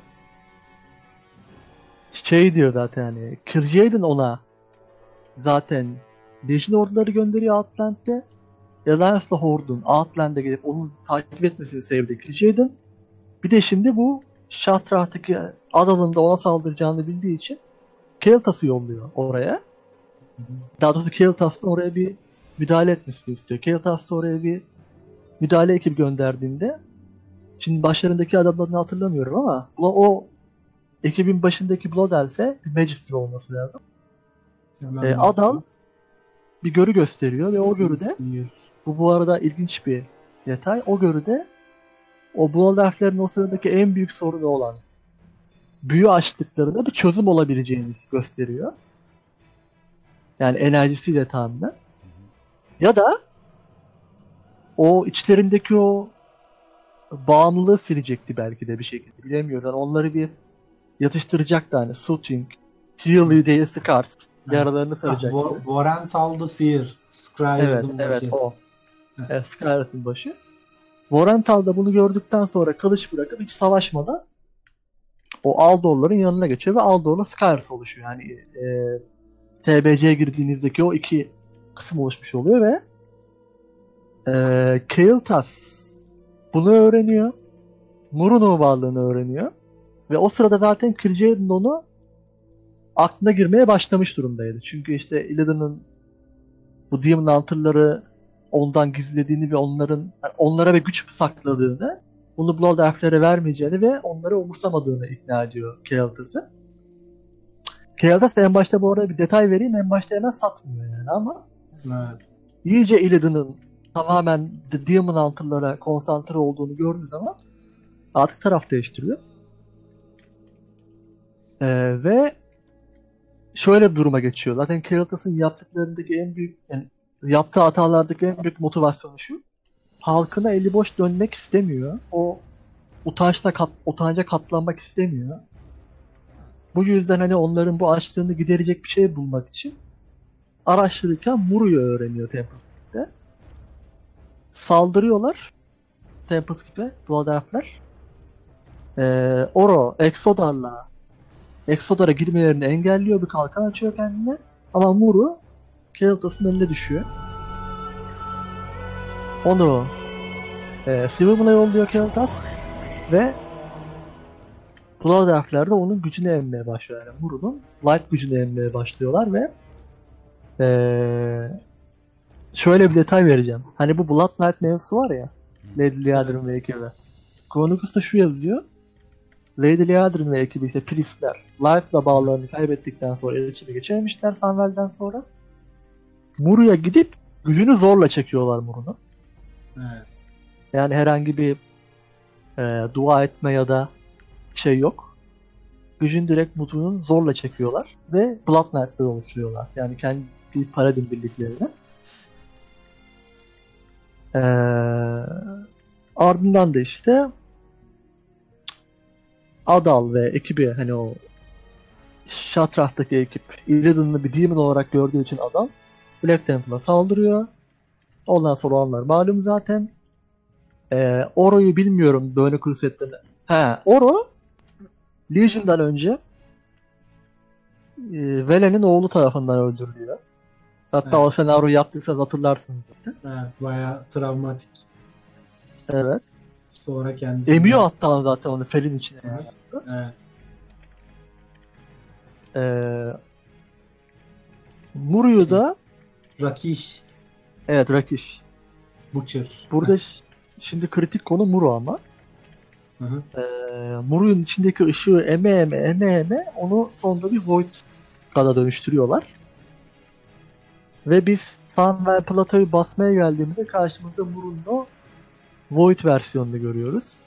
A: Şey diyor zaten hani Kil'jaeden ona zaten Legion orduları gönderiyor Outland'de. Alliance'la Horde'un Outland'e gelip onu takip etmesini sevdi Kil'jaeden. Bir de şimdi bu Shatrath'taki Adal'ın da ona saldıracağını bildiği için Kael'Thas'ı yolluyor oraya. Daha doğrusu Kael'Thas'ın oraya bir müdahale etmesini istiyor. Kael'Thas da oraya bir müdahale ekibi gönderdiğinde şimdi başlarındaki adamlarını hatırlamıyorum ama o ekibin başındaki Blood Elf'e bir Magister olması lazım. Ee, Adal bir görü gösteriyor ve o görüde bu bu arada ilginç bir detay. O görüde o Blood Elf'lerin o sıradaki en büyük sorunu olan büyü açtıklarında bir çözüm olabileceğini gösteriyor. Yani enerjisiyle tahminen. Ya da o içlerindeki o bağımlılığı silecekti belki de bir şekilde. Bilemiyorum. Yani onları bir yatıştıracaktı hani. Soothing, Heal You diye Scars. Yaralarını saracaktı.
D: Ah, Vorental'da Seer. Scribes'ın
A: Evet,
D: başı.
A: evet o. Evet, Scars'ın başı. Vorental da bunu gördükten sonra kılıç bırakıp hiç savaşmadan o Aldor'ların yanına geçiyor ve Aldor'la Scars oluşuyor. Yani e, T B C'ye girdiğinizdeki o iki kısım oluşmuş oluyor ve e, Kael'Thas bunu öğreniyor. Muru'nun varlığını öğreniyor. Ve o sırada zaten Kil'jaeden onu aklına girmeye başlamış durumdaydı. Çünkü işte Illidan'ın bu Demon Hunter'ları ondan gizlediğini ve onların yani onlara bir güç sakladığını, bunu Blood Elf'lere vermeyeceğini ve onları umursamadığını ikna ediyor Kael'Thas'ı. Kael'Thas en başta bu arada bir detay vereyim, en başta hemen satmıyor yani ama
D: Evet.
A: iyice Illidan'ın tamamen The Demon Hunter'lara konsantre olduğunu gördüğü zaman artık taraf değiştiriyor. Ee, ve şöyle bir duruma geçiyor. Zaten Kael'Thas'ın yaptıklarındaki en büyük, yani yaptığı hatalardaki en büyük motivasyonu şu. Halkına eli boş dönmek istemiyor. O utançla kat, utanca katlanmak istemiyor. Bu yüzden hani onların bu açlığını giderecek bir şey bulmak için araştırırken Muru'yu öğreniyor Tempest'te. Saldırıyorlar Tempest gibi Blood Elf'ler. Ee, Oro Exodar'la Exodar'a girmelerini engelliyor, bir kalkan açıyor kendine. Ama Muru Kael'Thas'ın eline düşüyor. Onu e, Silvermoon'a yolluyor Kael'Thas ve Blood Elf'ler de onun gücünü emmeye başlıyor. Yani Muru'nun light gücünü emmeye başlıyorlar ve ee, şöyle bir detay vereceğim. Hani bu Blood Knight mevzusu var ya, Lady Liadrin ve ekibi. Chronicles'ta şu yazıyor. Lady Liadrin ve ekibi işte Priestler Light'la bağlarını kaybettikten sonra iletişime geçememişler Samwell'den sonra. Muru'ya gidip gücünü zorla çekiyorlar Muru'nun.
D: Evet.
A: Yani herhangi bir e, dua etme ya da şey yok. Gücün direkt Muru'nun zorla çekiyorlar ve Blood Knight'ları oluşturuyorlar. Yani kendi Paladin birliklerini. Ee, ardından da işte Adal ve ekibi, hani o Shatrath'taki ekip Illidan'ı bir demon olarak gördüğü için Adal Black Temple'a saldırıyor. Ondan sonra onlar malum zaten. Ee, Oro'yu bilmiyorum böyle Crusade'den. He, Oro Legion'dan önce e, Velen'in oğlu tarafından öldürülüyor. Hatta
D: Evet.
A: o senaryoyu yaptıysanız hatırlarsınız zaten.
D: Evet, bayağı travmatik.
A: Evet.
D: Sonra kendisi...
A: Emiyor hatta zaten onu felin içine.
D: Evet. Evet.
A: Ee, Muru'yu da
D: Rakish.
A: evet Rakish.
D: Butcher.
A: Burada ş- şimdi kritik konu Muru ama.
D: Hı hı.
A: Ee, Muru'nun içindeki ışığı eme eme eme eme onu sonunda bir Void God'a dönüştürüyorlar. Ve biz Sunwell Plateau'yu basmaya geldiğimizde karşımızda Muru'nun o Void versiyonunu görüyoruz.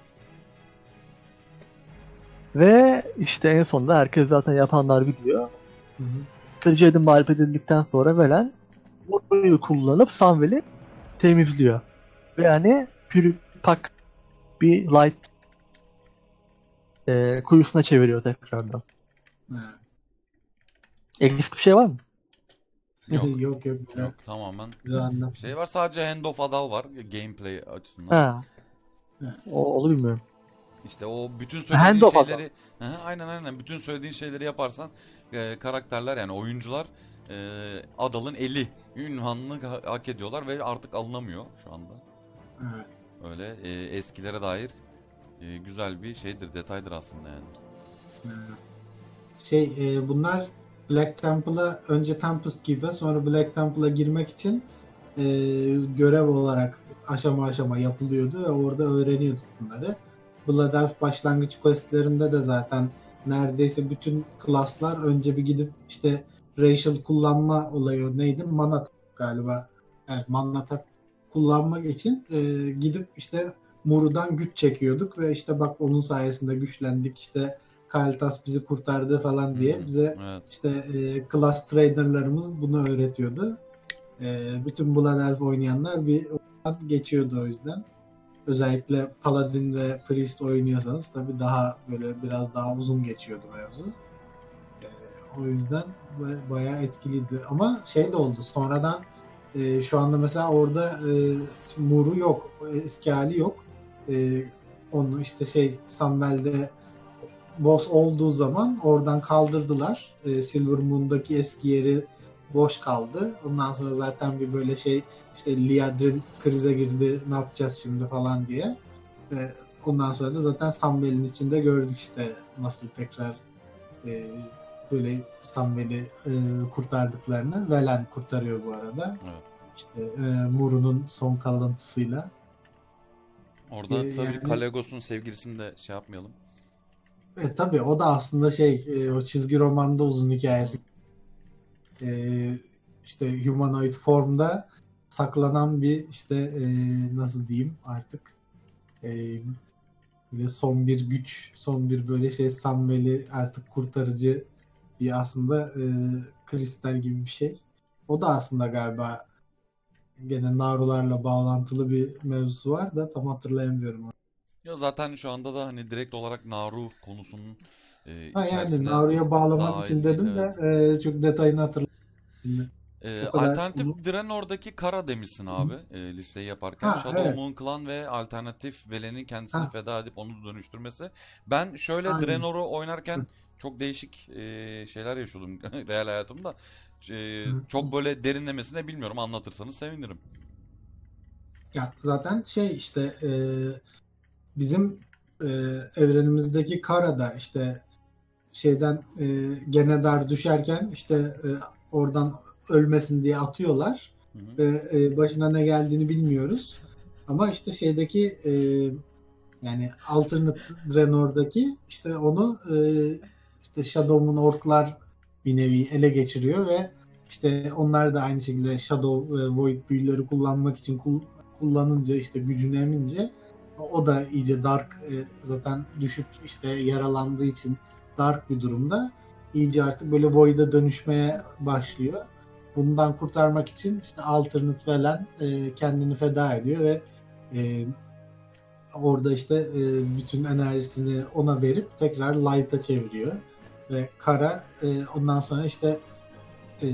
A: Ve işte en sonunda herkes zaten yapanlar biliyor.
D: Hı hı.
A: Kılıcı Edin mağlup edildikten sonra Velen Muru'yu kullanıp Sunwell'i temizliyor. Ve yani pür pak bir light e, kuyusuna çeviriyor tekrardan.
D: Evet.
A: Eksik bir şey var mı?
B: Yok.
D: yok yok. Güzel.
B: Yok, tamamen
D: Güzel anlat.
B: şey var, sadece Hand of Adal var gameplay açısından.
A: Ha.
D: Evet.
A: O, onu bilmiyorum.
B: İşte o bütün
A: Hand
B: söylediğin
A: of Adal.
B: şeyleri Hı hı, aynen aynen bütün söylediğin şeyleri yaparsan e, karakterler, yani oyuncular e, Adal'ın eli ünvanını ha- hak ediyorlar ve artık alınamıyor şu anda.
D: Evet.
B: Öyle e, eskilere dair e, güzel bir şeydir, detaydır aslında yani.
D: Evet. Şey e, bunlar Black Temple'a önce Tempest gibi sonra Black Temple'a girmek için e, görev olarak aşama aşama yapılıyordu ve orada öğreniyorduk bunları. Blood Elf başlangıç questlerinde de zaten neredeyse bütün klaslar önce bir gidip işte racial kullanma olayı neydi? Mana tap galiba. Evet, mana tap kullanmak için e, gidip işte Muru'dan güç çekiyorduk ve işte bak onun sayesinde güçlendik, işte Kael'Thas bizi kurtardı falan diye
B: Hı,
D: bize
B: evet.
D: işte e, class trainerlarımız bunu öğretiyordu. E, bütün Blood Elf oynayanlar bir oradan geçiyordu o yüzden. Özellikle Paladin ve Priest oynuyorsanız tabii daha böyle biraz daha uzun geçiyordu mevzu. E, o yüzden ba- bayağı etkiliydi. Ama şey de oldu sonradan e, şu anda mesela orada e, Muru yok. Eski hali yok. E, onu işte şey Samwell'de boss olduğu zaman oradan kaldırdılar. E, Silvermoon'daki eski yeri boş kaldı. Ondan sonra zaten bir böyle şey işte Liadrin krize girdi, ne yapacağız şimdi falan diye. Ve ondan sonra da zaten Samwell'in içinde gördük işte nasıl tekrar e, böyle Samwell'i e, kurtardıklarını. Velen kurtarıyor bu arada.
B: Evet.
D: İşte e, Muru'nun son kalıntısıyla.
B: Orada
D: Ee,
B: tabii
D: yani-
B: Kalegos'un sevgilisini de şey yapmayalım.
D: E tabii o da aslında şey e, o çizgi romanda uzun hikayesi. E, işte humanoid formda saklanan bir işte e, nasıl diyeyim artık e, böyle son bir güç, son bir böyle şey Samwell'i artık kurtarıcı bir aslında e, kristal gibi bir şey. O da aslında galiba gene Narularla bağlantılı bir mevzusu var da tam hatırlayamıyorum.
B: Ya zaten şu anda da hani direkt olarak Naru konusunun e,
D: Ha yani
B: içerisine
D: Naru'ya bağlamak
B: dahil
D: için
B: değil.
D: dedim
B: Evet.
D: de e, çok detayını hatırlamıyorum.
B: E,
D: O kadar
B: alternatif
D: uzun.
B: Draenor'daki Kara demişsin abi e, listeyi yaparken.
D: Ha
B: Shadow
D: evet.
B: Moon Clan ve alternatif Velen'in kendisini
D: Ha
B: feda edip onu dönüştürmesi. Ben şöyle
D: aynen.
B: Draenor'u oynarken çok değişik e, şeyler yaşıyordum real hayatımda. E,
D: Hı.
B: çok böyle derinlemesine bilmiyorum, anlatırsanız sevinirim.
D: Ya zaten şey işte e, bizim e, evrenimizdeki Kara'da işte şeyden e, Genedar düşerken işte e, oradan ölmesin diye atıyorlar
B: Hı hı.
D: ve e, başına ne geldiğini bilmiyoruz. Ama işte şeydeki e, yani Alternate Draenor'daki işte onu e, işte Shadow'un orklar bir nevi ele geçiriyor ve işte onlar da aynı şekilde Shadow ve Void büyüleri kullanmak için kul- kullanınca işte gücünü emince o da iyice dark e, zaten düşüp işte yaralandığı için dark bir durumda iyice artık böyle Void'a dönüşmeye başlıyor. Bundan kurtarmak için işte Alternate Velen e, kendini feda ediyor ve e, orada işte e, bütün enerjisini ona verip tekrar Light'a çeviriyor. Ve Kara e, ondan sonra işte e,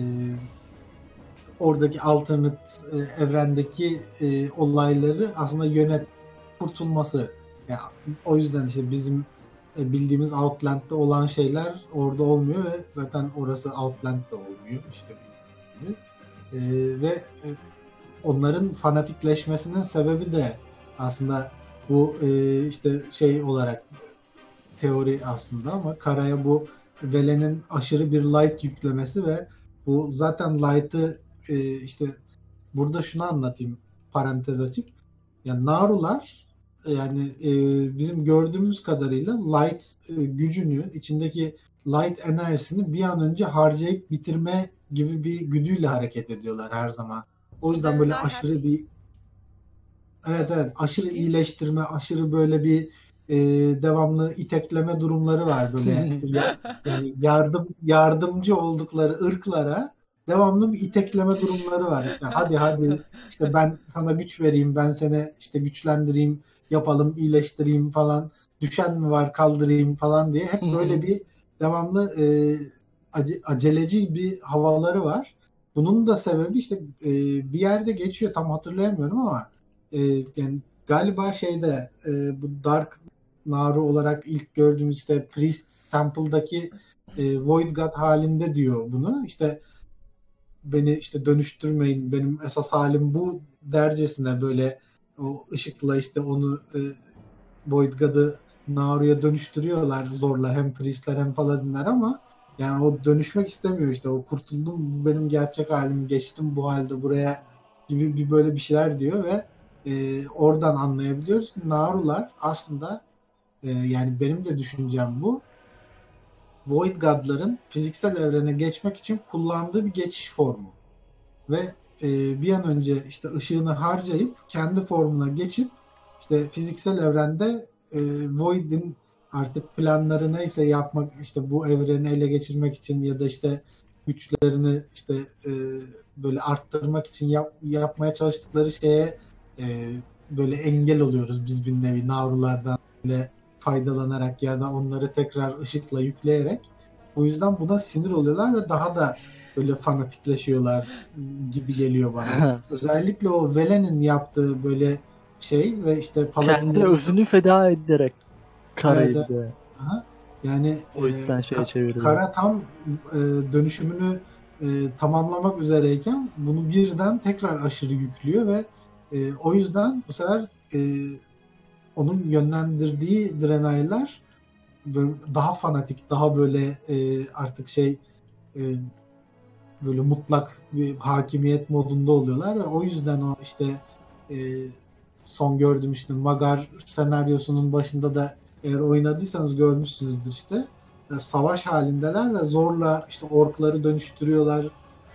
D: oradaki alternate e, evrendeki e, olayları aslında yönet kurtulması. Yani o yüzden işte bizim e, bildiğimiz Outland'da olan şeyler orada olmuyor ve zaten orası Outland'da olmuyor işte bildiğimiz gibi. E, ve e, onların fanatikleşmesinin sebebi de aslında bu e, işte şey olarak teori aslında ama Kara'ya bu Velen'in aşırı bir light yüklemesi ve bu zaten light'ı e, işte burada şunu anlatayım parantez açıp yani Narular e, yani e, bizim gördüğümüz kadarıyla light e, gücünü içindeki light enerjisini bir an önce harcayıp bitirme gibi bir güdüyle hareket ediyorlar her zaman. O yüzden böyle
F: They're not
D: aşırı
F: happy.
D: bir evet evet aşırı iyileştirme, aşırı böyle bir e, devamlı itekleme durumları var böyle ya- yani yardım yardımcı oldukları ırklara devamlı bir itekleme durumları var. İşte hadi hadi işte ben sana güç vereyim, ben seni işte güçlendireyim, yapalım, iyileştireyim falan. Düşen mi var kaldırayım falan diye hep böyle bir devamlı e, ace- aceleci bir havaları var. Bunun da sebebi işte e, bir yerde geçiyor tam hatırlayamıyorum ama e, yani galiba şeyde e, bu Dark Naru olarak ilk gördüğümüz işte Priest Temple'daki e, Void God halinde diyor bunu. İşte beni işte dönüştürmeyin, benim esas halim bu dercesine böyle o ışıkla işte onu e, Void God'ı Naru'ya dönüştürüyorlar zorla hem Priestler hem Paladinler ama yani o dönüşmek istemiyor işte o kurtuldum bu benim gerçek halim geçtim bu halde buraya gibi bir böyle bir şeyler diyor ve e, oradan anlayabiliyoruz ki Narular aslında e, yani benim de düşüncem bu Void God'ların fiziksel evrene geçmek için kullandığı bir geçiş formu ve e, bir an önce işte ışığını harcayıp kendi formuna geçip işte fiziksel evrende e, Void'in artık planları neyse yapmak işte bu evreni ele geçirmek için ya da işte güçlerini işte e, böyle arttırmak için yap, yapmaya çalıştıkları şeye e, böyle engel oluyoruz biz bir nevi Narulardan böyle faydalanarak ya da onları tekrar ışıkla yükleyerek. O yüzden buna sinir oluyorlar ve daha da böyle fanatikleşiyorlar gibi geliyor bana. Özellikle o Velen'in yaptığı böyle şey ve işte
A: Kendi
D: Paladinlerin
A: özünü feda ederek Kara'yı
D: evet,
A: bir de
D: aha. Yani
A: o
D: e,
A: yüzden şeye
D: Ka-
A: çeviriyor.
D: Kara tam e, dönüşümünü e, tamamlamak üzereyken bunu birden tekrar aşırı yüklüyor ve e, o yüzden bu sefer e, onun yönlendirdiği Draenei'ler böyle daha fanatik, daha böyle e, artık şey e, böyle mutlak bir hakimiyet modunda oluyorlar ve o yüzden o işte e, son gördüğüm işte Magar senaryosunun başında da eğer oynadıysanız görmüşsünüzdür işte e, savaş halindeler ve zorla işte orkları dönüştürüyorlar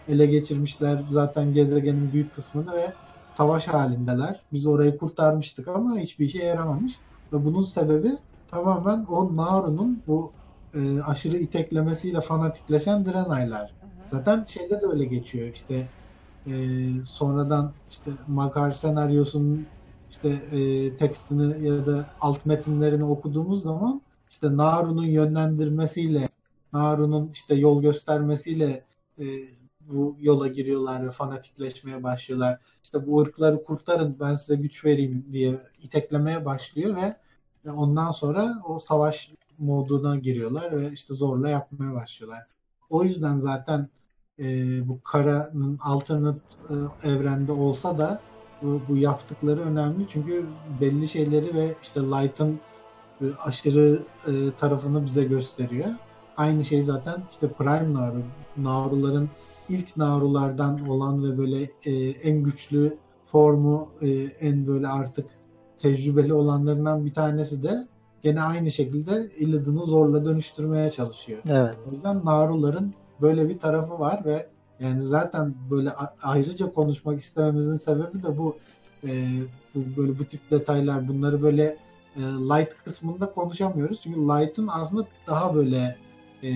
D: ele geçirmişler zaten gezegenin büyük kısmını ve savaş halindeler. Biz orayı kurtarmıştık ama hiçbir işe yaramamış. Ve bunun sebebi tamamen o Naru'nun bu e, aşırı iteklemesiyle fanatikleşen Draenei'ler. Zaten şeyde de öyle geçiyor işte e, sonradan işte makar senaryosunun işte e, tekstini ya da alt metinlerini okuduğumuz zaman işte Naru'nun yönlendirmesiyle, Naru'nun işte yol göstermesiyle e, bu yola giriyorlar ve fanatikleşmeye başlıyorlar. İşte bu ırkları kurtarın, ben size güç vereyim diye iteklemeye başlıyor ve ondan sonra o savaş moduna giriyorlar ve işte zorla yapmaya başlıyorlar. O yüzden zaten e, bu Kara'nın alternate e, evrende olsa da bu, bu yaptıkları önemli. Çünkü belli şeyleri ve işte Light'ın e, aşırı e, tarafını bize gösteriyor. Aynı şey zaten işte Prime Naru, Naruların ilk Narulardan olan ve böyle e, en güçlü formu, e, en böyle artık tecrübeli olanlarından bir tanesi de gene aynı şekilde Illidan'ı zorla dönüştürmeye çalışıyor.
A: Evet.
D: O yüzden Naruların böyle bir tarafı var ve yani zaten böyle ayrıca konuşmak istememizin sebebi de bu. E, bu böyle bu tip detaylar, bunları böyle e, Light kısmında konuşamıyoruz. Çünkü Light'ın aslında daha böyle e,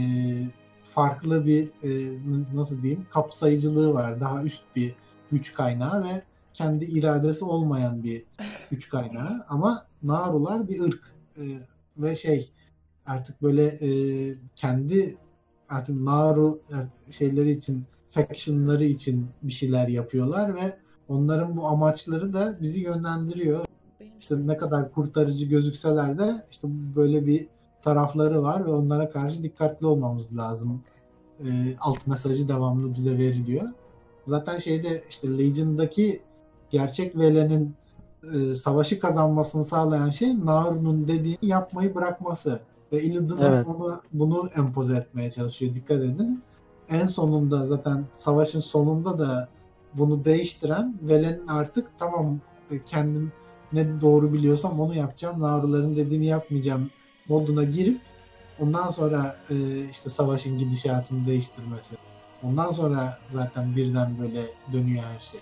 D: farklı bir e, nasıl diyeyim kapsayıcılığı var. Daha üst bir güç kaynağı ve kendi iradesi olmayan bir güç kaynağı. Ama Narular bir ırk e, ve şey artık böyle e, kendi artık Naru şeyleri için, factionları için bir şeyler yapıyorlar ve onların bu amaçları da bizi yönlendiriyor. İşte ne kadar kurtarıcı gözükseler de işte böyle bir tarafları var ve onlara karşı dikkatli olmamız lazım. E, alt mesajı devamlı bize veriliyor. Zaten şeyde işte Legion'daki gerçek Vele'nin e, savaşı kazanmasını sağlayan şey Naru'nun dediğini yapmayı bırakması. Ve Illidan
A: Evet.
D: ona bunu empoze etmeye çalışıyor. Dikkat edin. En sonunda zaten savaşın sonunda da bunu değiştiren Vele'nin artık tamam kendim ne doğru biliyorsam onu yapacağım. Naru'ların dediğini yapmayacağım moduna girip ondan sonra e, işte savaşın gidişatını değiştirmesi. Ondan sonra zaten birden böyle dönüyor her şey.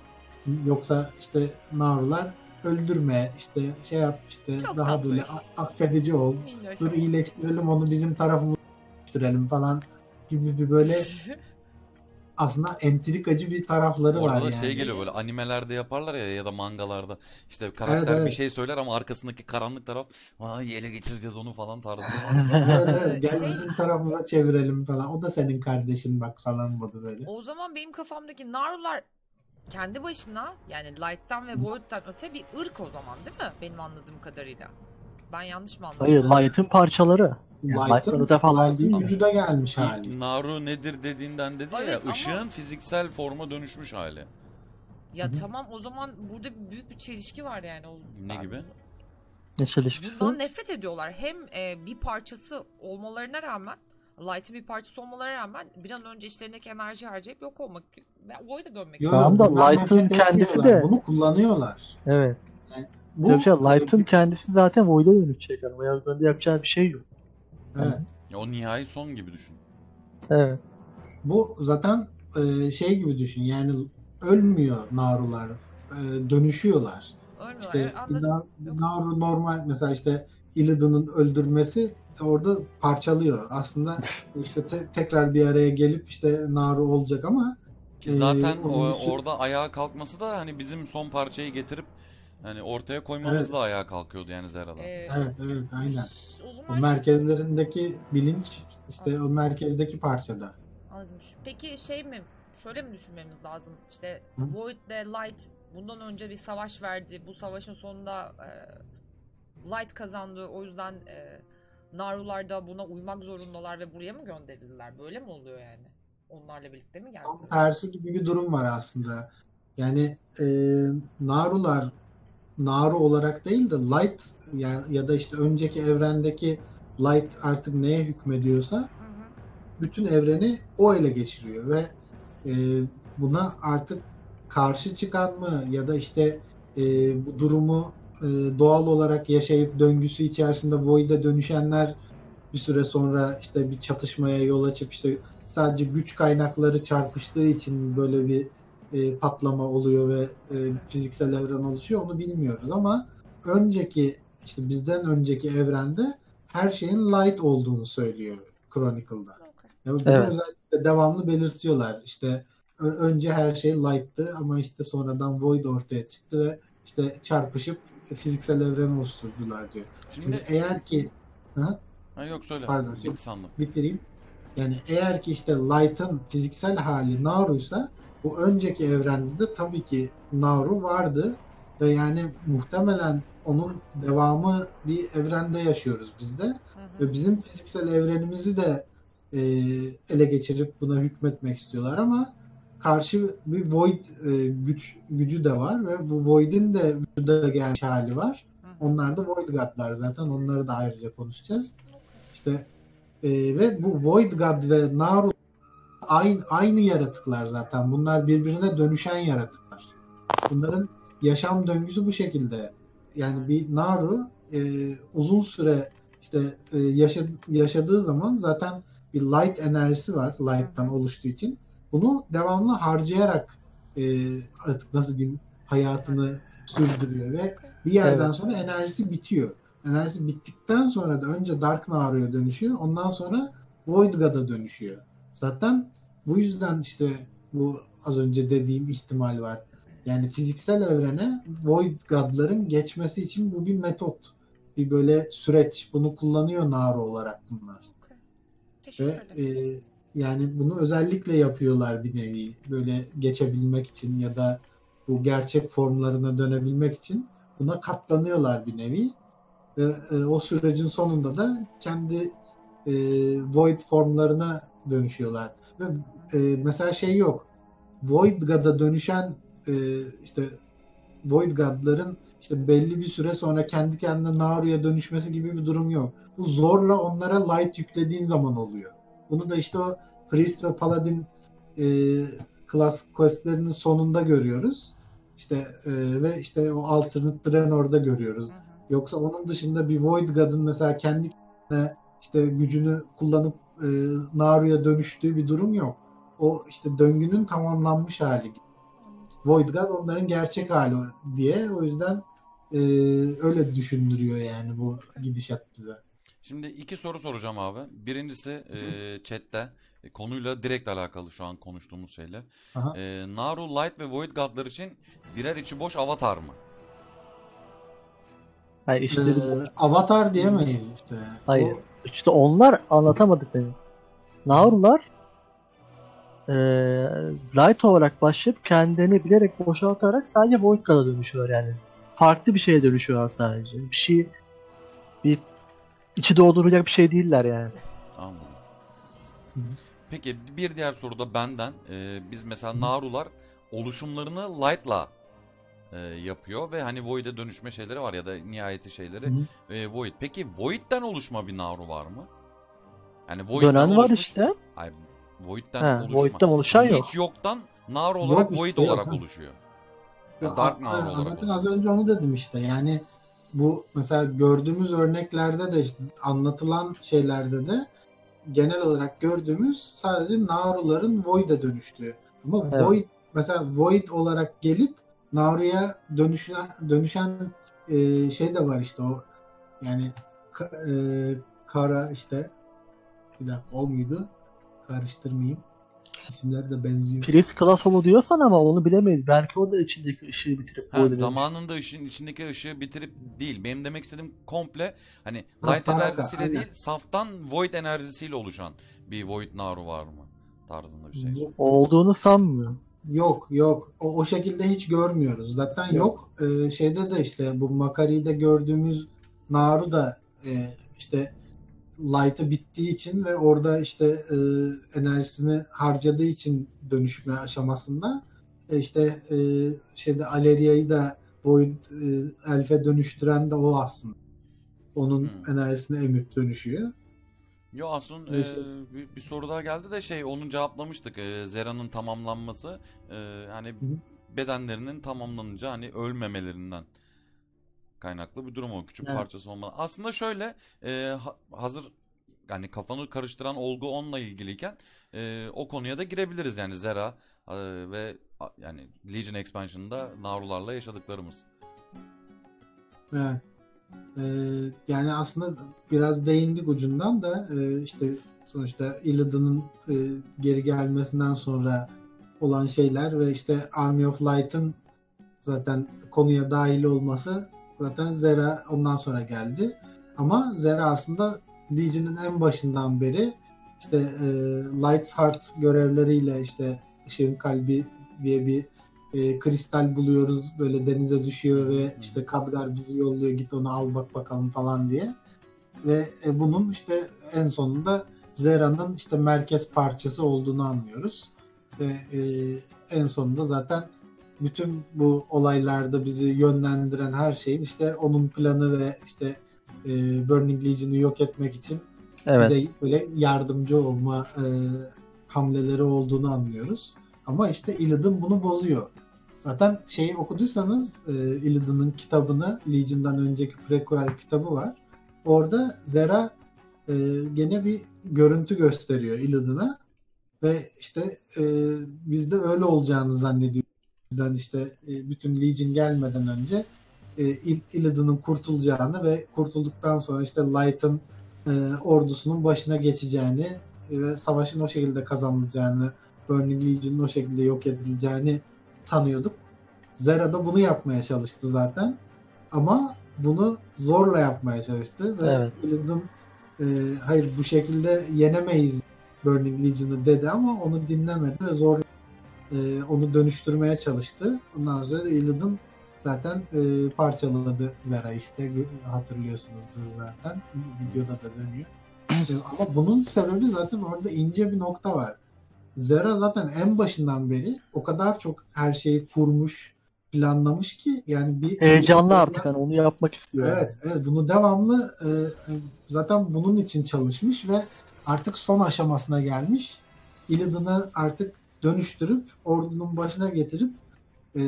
D: Yoksa işte Narular öldürme, işte şey yap, işte
F: Çok
D: daha
F: tatlı
D: böyle
F: iş.
D: a- affedici ol.
F: Minnoş
D: Dur
F: ama.
D: iyileştirelim onu bizim tarafımıza iyileştirelim falan gibi bir böyle aslında entrikacı bir tarafları
B: Orada
D: var
B: da
D: yani.
B: şey geliyor böyle animelerde yaparlar ya ya da mangalarda. İşte
D: Evet,
B: karakter bir
D: evet.
B: şey söyler ama arkasındaki karanlık taraf vay ele geçireceğiz onu falan tarzı.
D: Evet, evet. Gel
F: Şey-
D: bizim tarafımıza çevirelim falan. O da senin kardeşin bak falan modu böyle.
F: O zaman benim kafamdaki Narular kendi başına yani Light'tan ve Void'den öte bir ırk o zaman değil mi? Benim anladığım kadarıyla. Ben yanlış mı anladım?
A: Hayır, Light'ın parçaları. Yani
D: Light'ın
A: Light'ın öte falan değil mi?
D: vücuda gelmiş hali.
B: İlk Naru nedir dediğinden dedi
F: Evet,
B: ya
F: ama-
B: ışığın fiziksel forma dönüşmüş hali.
F: Ya
A: Hı hı.
F: tamam o zaman burada büyük bir çelişki var yani. O,
B: Ne
F: ben
B: gibi?
A: Ne çelişkisi?
F: Bundan nefret ediyorlar. Hem e, bir parçası olmalarına rağmen, Light'ın bir parçası olmalarına rağmen bir an önce içlerindeki enerji harcayıp yok olmak ve Void'e dönmek.
D: Yo,
A: Tamam da
D: bundan
A: Light'ın
D: nefret
A: kendisi
D: etmiyorlar.
A: de-
D: Bunu kullanıyorlar.
A: Evet.
D: Bu
A: Tabii şey, Light'ın
D: e,
A: kendisi zaten Void'e dönüşecek. Yani Void'e dönünce yapacağı bir şey yok.
D: evet.
B: Ya o nihai son gibi düşün.
A: Evet.
D: Bu zaten e, şey gibi düşün. Yani ölmüyor Narular. E, dönüşüyorlar.
F: Ölmüyorlar.
D: İşte
F: Evet, anladım.
D: Na- Naru normal mesela işte Illidan'ın öldürmesi orada parçalıyor. Aslında işte te- tekrar bir araya gelip işte Naru olacak ama
B: Ki
D: Ee,
B: zaten o,
D: onun dışı-
B: orada ayağa kalkması da hani bizim son parçayı getirip hani ortaya koymamızla
D: Evet.
B: ayağa kalkıyordu yani Zera'da.
F: Ee,
D: evet evet aynen.
F: O
D: O
F: zaman şu-
D: merkezlerindeki bilinç işte o merkezdeki parçada.
F: Anladım. Şu- Peki şey mi? Şöyle mi düşünmemiz lazım? İşte
D: Hı?
F: Void ile Light bundan önce bir savaş verdi. Bu savaşın sonunda e, Light kazandı. O yüzden e, Narular da buna uymak zorundalar ve buraya mı gönderildiler? Böyle mi oluyor yani? Onlarla birlikte mi
D: Tam
F: geldiler?
D: tersi gibi bir durum var aslında. Yani e, Narular Naru olarak değil de Light ya, ya da işte önceki evrendeki Light artık neye hükmediyorsa
F: Hı hı.
D: bütün evreni o ele geçiriyor ve e, buna artık karşı çıkan mı ya da işte e, bu durumu e, doğal olarak yaşayıp döngüsü içerisinde Void'e dönüşenler bir süre sonra işte bir çatışmaya yol açıp işte sadece güç kaynakları çarpıştığı için böyle bir e, patlama oluyor ve e, fiziksel evren oluşuyor, onu bilmiyoruz ama önceki işte bizden önceki evrende her şeyin light olduğunu söylüyor Chronicle'da. Yani bunu
A: Evet.
D: özellikle devamlı belirtiyorlar. İşte ö- önce her şey light'tı ama işte sonradan void ortaya çıktı ve işte çarpışıp fiziksel evren oluşturdular diyor.
B: Şimdi,
D: Şimdi eğer ki ha,
B: ha, yok söyle.
D: pardon
B: Bitti
D: şimdi
B: sandım.
D: bitireyim. Yani eğer ki işte Light'ın fiziksel hali Naru'ysa bu önceki evrende de tabii ki Naru vardı ve yani muhtemelen onun devamı bir evrende yaşıyoruz biz de.
F: Hı hı.
D: Ve bizim fiziksel evrenimizi de e, ele geçirip buna hükmetmek istiyorlar ama karşı bir Void e, güç gücü de var ve bu Void'in de vücuda gelmiş hali var.
F: Hı hı.
D: Onlar da Void God'lar zaten. Onları da ayrıca konuşacağız. İşte e, ve bu Void God ve Naru aynı, aynı yaratıklar zaten. Bunlar birbirine dönüşen yaratıklar. Bunların yaşam döngüsü bu şekilde. Yani bir Naru e, uzun süre işte e, yaşa, yaşadığı zaman zaten bir light enerjisi var. Light'tan oluştuğu için. Bunu devamlı harcayarak e, artık nasıl diyeyim hayatını sürdürüyor ve bir yerden
A: Evet.
D: sonra enerjisi bitiyor. Enerjisi bittikten sonra da önce Dark Naru'ya dönüşüyor. Ondan sonra Void God'a dönüşüyor. Zaten bu yüzden işte bu az önce dediğim ihtimal var. Yani fiziksel evrene Void God'ların geçmesi için bu bir metot. Bir böyle süreç. Bunu kullanıyor Naru olarak bunlar.
F: Okey. Teşekkür
D: Ve
F: ederim.
D: e, yani bunu özellikle yapıyorlar bir nevi. Böyle geçebilmek için ya da bu gerçek formlarına dönebilmek için buna katlanıyorlar bir nevi. Ve e, o sürecin sonunda da kendi e, Void formlarına dönüşüyorlar. Ve e, mesela şey yok. Void God'a dönüşen e, işte Void God'ların işte belli bir süre sonra kendi kendine Naru'ya dönüşmesi gibi bir durum yok. Bu zorla onlara light yüklediğin zaman oluyor. Bunu da işte o Priest ve Paladin e, class questlerinin sonunda görüyoruz. İşte e, ve işte o Alternate Draenor'da görüyoruz.
F: Hı hı.
D: Yoksa onun dışında bir Void God'ın mesela kendi kendine işte gücünü kullanıp e, Naru'ya dönüştüğü bir durum yok. O işte döngünün tamamlanmış hali.
F: Anladım.
D: Void God onların gerçek hali diye. O yüzden e, öyle düşündürüyor yani bu gidişat bize.
B: Şimdi iki soru soracağım abi. Birincisi e, chatte e, konuyla direkt alakalı şu an konuştuğumuz şeyle.
D: Aha.
B: E, Naru, Light ve Void God'lar için birer içi boş avatar mı?
A: Hayır işte
D: Ee, Avatar diyemeyiz işte.
A: hayır.
D: O,
A: İşte onlar anlatamadık benim. Naurular eee Light olarak başlayıp kendini bilerek boşaltarak sadece Void God'a dönüşüyor yani. Farklı bir şeye dönüşüyorlar sadece. Bir şey bir içi dolduracak bir şey değiller yani.
B: Anladım.
D: Hı.
B: Peki bir diğer soru da benden. E, biz mesela Narular oluşumlarını Light'la e, yapıyor ve hani Void'e dönüşme şeyleri var ya da nihayeti şeyleri
D: Hı.
B: e, Void. Peki Void'den oluşma bir Naru var mı? Yani Void'den
A: Dönen var
B: oluşmuş.
A: işte.
B: Hayır, Void'den
A: Ha,
B: oluşma.
A: Void'den oluşan
B: Hiç
A: yok.
B: yoktan Naru olarak
D: Yok işte,
B: Void
D: yok,
B: olarak
D: ha.
B: oluşuyor.
D: Ya,
B: Ya Dark
D: a-
B: Naru
D: a-
B: olarak
D: zaten
B: oluşuyor.
D: az önce onu dedim işte. Yani bu mesela gördüğümüz örneklerde de işte anlatılan şeylerde de genel olarak gördüğümüz sadece Naru'ların Void'e dönüştüğü. Ama
A: Evet.
D: Void mesela Void olarak gelip Naru'ya dönüşen dönüşen e, şey de var işte o yani ka- e, kara işte bir dakika o muydu? Karıştırmayayım. İsimler de benziyor.
A: Priest Classolu diyorsan ama onu bilemeyiz. Belki o da içindeki ışığı bitirip
B: Ha,
A: Void'e dönüş.
B: zamanında ışın içindeki ışığı bitirip değil. Benim demek istediğim komple hani
D: Ha,
B: Light
D: Saraka,
B: enerjisiyle
D: aynen.
B: değil, saftan Void enerjisiyle oluşan bir Void Naru var mı? Tarzında bir şey.
D: Bu-
A: Olduğunu sanmıyorum.
D: Yok yok o, o şekilde hiç görmüyoruz. Zaten yok. Ee, şeyde de işte bu Makari'de gördüğümüz Naru da e, işte Light'ı bittiği için ve orada işte e, enerjisini harcadığı için dönüşme aşamasında e, işte e, şeyde Aleria'yı da Void e, Elf'e dönüştüren de o aslında. Onun
B: Hmm.
D: enerjisini emip dönüşüyor.
B: Yo aslında
D: Ve
B: e,
D: şey-
B: bir, bir soru daha geldi de şey onu cevaplamıştık. E, Zera'nın tamamlanması e, hani
D: hı.
B: bedenlerinin tamamlanınca hani ölmemelerinden kaynaklı bir durum o küçük
D: Evet.
B: parçası olmalı. Aslında şöyle e, ha- hazır yani kafanı karıştıran olgu onunla ilgiliyken e, o konuya da girebiliriz yani Zera e, ve a, yani Legion Expansion'da Nahrularla yaşadıklarımız.
D: Evet. Ee, yani aslında biraz değindik ucundan da e, işte sonuçta Illidan'ın e, geri gelmesinden sonra olan şeyler ve işte Army of Light'ın zaten konuya dahil olması, zaten Zera ondan sonra geldi. Ama Zera aslında Legion'ın en başından beri işte e, Light's Heart görevleriyle işte Işığın Kalbi diye bir e, kristal buluyoruz, böyle denize düşüyor ve işte Khadgar bizi yolluyor, git onu al bak bakalım falan diye. Ve e, bunun işte en sonunda Zera'nın işte merkez parçası olduğunu anlıyoruz. Ve e, en sonunda zaten bütün bu olaylarda bizi yönlendiren her şeyin işte onun planı ve işte e, Burning Legion'u yok etmek için
A: Evet.
D: bize böyle yardımcı olma e, hamleleri olduğunu anlıyoruz. Ama işte Illidan bunu bozuyor. Zaten şeyi okuduysanız e, Illidan'ın kitabını, Legion'dan önceki prequel kitabı var. Orada Zera e, gene bir görüntü gösteriyor Illidan'a ve işte e, biz de öyle olacağını zannediyoruz. İşte e, bütün Legion gelmeden önce e, Illidan'ın kurtulacağını ve kurtulduktan sonra işte Light'ın e, ordusunun başına geçeceğini e, ve savaşın o şekilde kazanılacağını, Burning Legion'ın o şekilde yok edileceğini sanıyorduk. Zera da bunu yapmaya çalıştı zaten. Ama bunu zorla yapmaya çalıştı ve
A: Evet.
D: Illidan e, hayır bu şekilde yenemeyiz Burning Legion'ı dedi ama onu dinlemedi ve zorla e, onu dönüştürmeye çalıştı. Ondan sonra da Illidan zaten e, parçaladı Zera, işte hatırlıyorsunuzdur zaten. Videoda da dönüyor. E, ama bunun sebebi zaten orada ince bir nokta var. Zera zaten en başından beri o kadar çok her şeyi kurmuş, planlamış ki yani bir
A: Heyecanlı artık, hani onu yapmak istiyor.
D: Evet, evet bunu devamlı e, zaten bunun için çalışmış ve artık son aşamasına gelmiş. Illidan'ı artık dönüştürüp ordunun başına getirip e,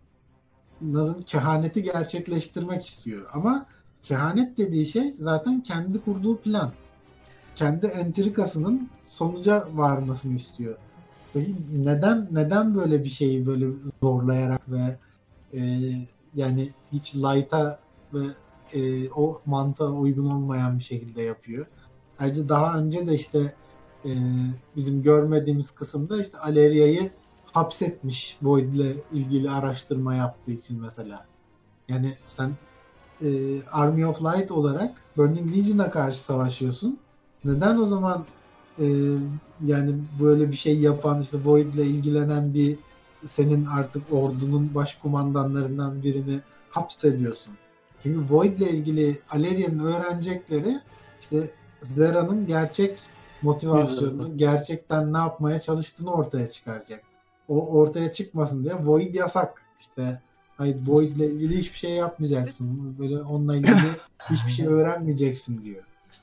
D: nasıl kehaneti gerçekleştirmek istiyor. Ama kehanet dediği şey zaten kendi kurduğu plan. Kendi entrikasının sonuca varmasını istiyor. Peki neden neden böyle bir şeyi böyle zorlayarak ve e, yani hiç light'a ve e, o mantığa uygun olmayan bir şekilde yapıyor. Ayrıca daha önce de işte e, bizim görmediğimiz kısımda işte Aleria'yı hapsetmiş Void ile ilgili araştırma yaptığı için mesela. Yani sen e, Army of Light olarak Burning Legion'a karşı savaşıyorsun. Neden o zaman e, yani böyle bir şey yapan, işte Void ile ilgilenen bir senin artık ordunun başkumandanlarından birini hapsediyorsun? Çünkü Void ile ilgili Aleria'nın öğrenecekleri işte Zera'nın gerçek motivasyonunu, gerçekten ne yapmaya çalıştığını ortaya çıkaracak. O ortaya çıkmasın diye Void yasak. İşte hayır, Void ile ilgili hiçbir şey yapmayacaksın. Böyle onunla ilgili hiçbir şey öğrenmeyeceksin diyor.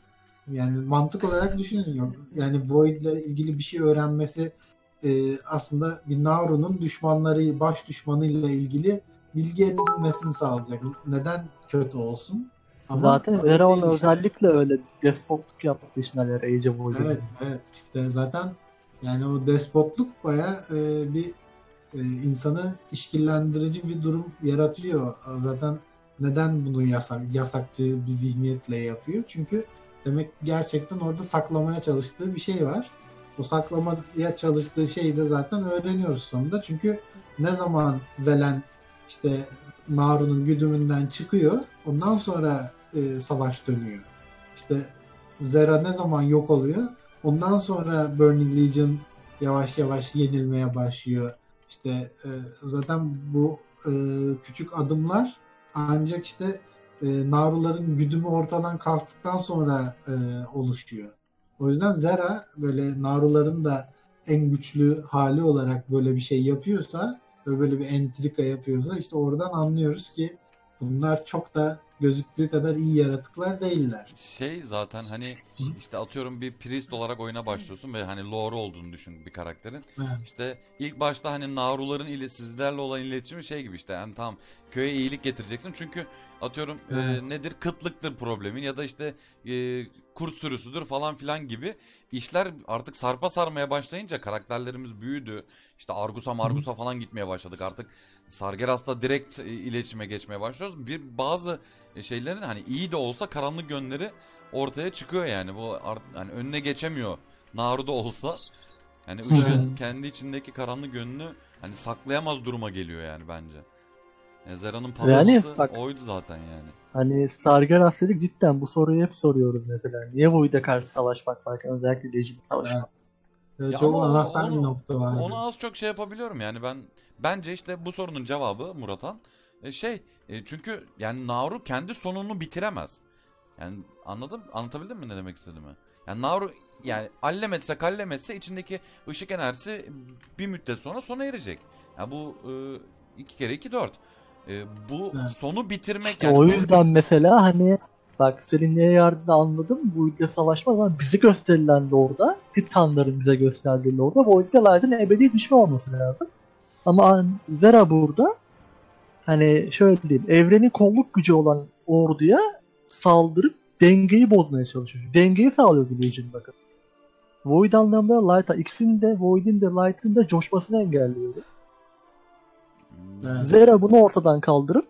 D: Yani mantık olarak düşünün. Yani Void ile ilgili bir şey öğrenmesi e, aslında bir Nahru'nun düşmanları, baş düşmanıyla ilgili bilgi edinmesini sağlayacak. Neden kötü olsun? Ama
A: zaten Zera onu
D: işte,
A: özellikle öyle despotluk yaptığı için Aleria Age of Void'e.
D: Evet, evet. İşte zaten yani o despotluk bayağı e, bir e, insanı işkillendirici bir durum yaratıyor. Zaten neden bunu yasak, yasakçı bir zihniyetle yapıyor? Çünkü demek gerçekten orada saklamaya çalıştığı bir şey var. O saklamaya çalıştığı şeyi de zaten öğreniyoruz sonunda. Çünkü ne zaman Velen işte Nahru'nun güdümünden çıkıyor, ondan sonra e, savaş dönüyor. İşte Zera ne zaman yok oluyor, ondan sonra Burning Legion yavaş yavaş yenilmeye başlıyor. İşte e, zaten bu e, küçük adımlar ancak işte e, Nahruların güdümü ortadan kalktıktan sonra e, oluşuyor. O yüzden Zera böyle Nahruların da en güçlü hali olarak böyle bir şey yapıyorsa ve böyle bir entrika yapıyorsa işte oradan anlıyoruz ki bunlar çok da gözüktüğü kadar iyi yaratıklar değiller.
B: Şey zaten hani işte atıyorum bir priest olarak oyuna başlıyorsun ve hani lore olduğunu düşün bir karakterin.
D: Evet.
B: İşte ilk başta hani Naruların ile sizlerle olan iletişimi şey gibi işte yani tamam köye iyilik getireceksin çünkü atıyorum
D: Evet.
B: e, nedir kıtlıktır problemin ya da işte e, kurt sürüsüdür falan filan gibi işler artık sarpa sarmaya başlayınca karakterlerimiz büyüdü. İşte Argus'a Margus'a falan gitmeye başladık artık Sargeras'la direkt e, iletişime geçmeye başlıyoruz. Bir bazı şeylerin hani iyi de olsa karanlık yönleri ortaya çıkıyor yani bu art, hani önüne geçemiyor Naruto olsa yani ışığın kendi içindeki karanlık yönünü hani saklayamaz duruma geliyor yani bence. Yani Zera'nın patlaması
A: Yani bak-
B: oydu zaten yani.
A: Hani Sargeras dedik, cidden bu soruyu hep soruyoruz mesela. Niye Void'e karşı savaşmak varken özellikle Legion'da savaşmak?
D: Evet,
B: Ya
D: çok
B: ama
D: anahtar
B: onu-
D: bir nokta var.
B: Onu az çok şey yapabiliyorum yani ben bence işte bu sorunun cevabı Muratan e, şey e, çünkü yani Naru kendi sonunu bitiremez. Yani anladım anlatabildim mi ne demek istediğimi? Yani Naru yani allemetse kallemetse içindeki ışık enerjisi bir müddet sonra sona erecek. Yani bu e, iki kere iki dört. E, bu
D: Evet.
B: sonu bitirmek
A: İşte
B: yani
A: o
B: bu-
A: yüzden mesela hani bak senin neye yardımını anladım. Void'le savaşmak ama bizi gösterilen de orada. Titanların bize gösterdiği de orada. Void'le Light'ın ebedi düşman olması lazım. Ama Zera burada hani şöyle diyeyim. Evrenin kolluk gücü olan orduya saldırıp dengeyi bozmaya çalışıyor. Dengeyi sağlıyor Legion bakın. Void anlamında Light'a ikisinin de Void'in de Light'ın da coşmasını engelliyordu.
D: Evet.
A: Zera bunu ortadan kaldırıp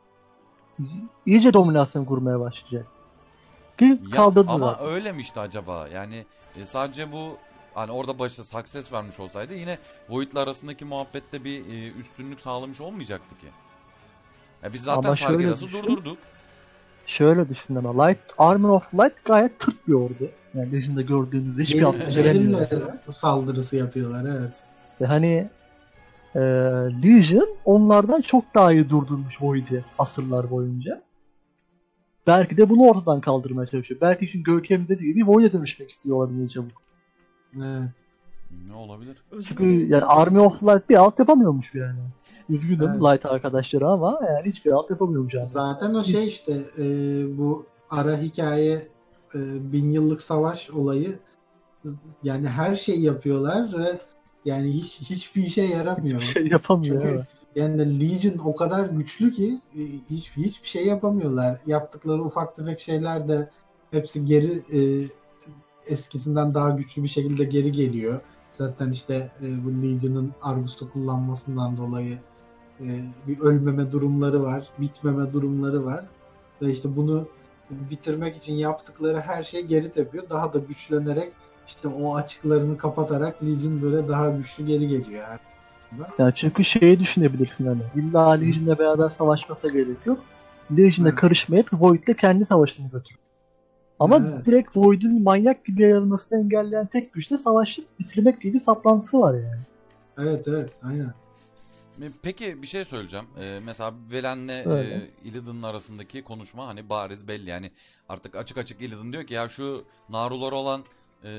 A: iyice dominasyon kurmaya başlayacak. Ki
B: Ya
A: kaldırdı
B: ama
A: zaten.
B: öyle mi işte acaba? Yani e, sadece bu hani orada başta success vermiş olsaydı yine Void'le arasındaki muhabbette bir e, üstünlük sağlamış olmayacaktı ki. Ya biz zaten
A: Ama şöyle
B: Sargeras'ı
A: düşün.
B: durdurduk.
A: Şöyle düşün ama Light, Army of Light gayet tırt bir ordu. Yani Legion'da gördüğünüz hiçbir
D: Gelin-
A: atma
D: gelinle
A: gelemiyor.
D: saldırısı yapıyorlar, evet.
A: Ve hani e, Legion onlardan çok daha iyi durdurmuş Void'i asırlar boyunca. Belki de bunu ortadan kaldırmaya çalışıyor. Belki için Görkem dediği gibi Void'e dönüşmek istiyor olabilir çabuk.
D: Evet.
B: Ne olabilir?
A: Çünkü yani Army of Light bir alt yapamıyormuş yani. Üzgünüm
D: Evet.
A: Light arkadaşları ama yani hiçbir alt yapamıyormuş abi.
D: Zaten o şey işte e, bu ara hikaye e, bin yıllık savaş olayı, yani her şeyi yapıyorlar ve yani hiç hiçbir işe yaramıyor.
A: Hiçbir şey yapamıyor.
D: Çünkü
A: evet.
D: yani Legion o kadar güçlü ki e, hiç hiçbir şey yapamıyorlar. Yaptıkları ufak tefek şeyler de hepsi geri e, eskisinden daha güçlü bir şekilde geri geliyor. Zaten işte e, bu Legion'ın Argus'u kullanmasından dolayı e, bir ölmeme durumları var, bitmeme durumları var. Ve işte bunu bitirmek için yaptıkları her şey geri tepiyor. Daha da güçlenerek işte o açıklarını kapatarak Legion böyle daha güçlü geri geliyor. Yani.
A: Yani çünkü şeyi düşünebilirsin hani. İlla Legion'la beraber savaşmasa gerek yok. Legion'a
D: Evet.
A: karışmayıp Void'le kendi savaşını götürüyor. Ama
D: Evet.
A: direkt Void'in manyak gibi yayılmasını engelleyen tek güç de savaşı bitirmek gibi saplantısı var yani.
D: Evet evet aynen.
B: E, Peki bir şey söyleyeceğim. Ee, mesela Velen'le
A: Öyle.
B: e, Illidan'ın arasındaki konuşma hani bariz belli. Yani artık açık açık Illidan diyor ki ya şu Narular olan e,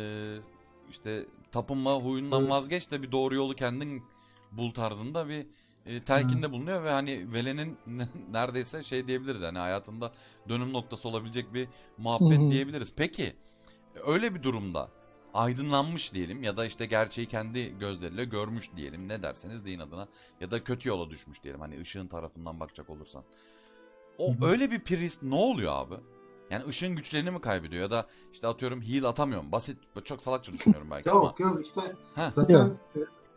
B: işte tapınma huyundan
D: Evet.
B: vazgeç de bir doğru yolu kendin bul tarzında bir e, telkinde bulunuyor ve hani Velen'in neredeyse şey diyebiliriz yani hayatında dönüm noktası olabilecek bir muhabbet
A: Hı hı.
B: diyebiliriz. Peki öyle bir durumda aydınlanmış diyelim ya da işte gerçeği kendi gözleriyle görmüş diyelim ne derseniz deyin adına ya da kötü yola düşmüş diyelim hani ışığın tarafından bakacak olursan. O
D: Hı hı.
B: öyle bir priest ne oluyor abi? Yani ışığın güçlerini mi kaybediyor ya da işte atıyorum heal atamıyor mu? Basit çok salakça düşünüyorum belki ama.
D: Yok yok işte
B: Heh.
D: zaten
A: Yok.
D: e,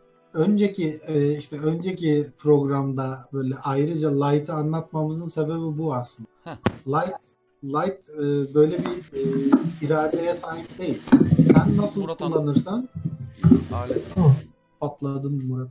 D: önceki e, işte önceki programda böyle ayrıca Light'ı anlatmamızın sebebi bu aslında.
B: Heh.
D: Light Light e, böyle bir e, iradeye sahip değil. Sen nasıl
B: Murat Han-
D: kullanırsan
B: Alet.
D: patladın Murat.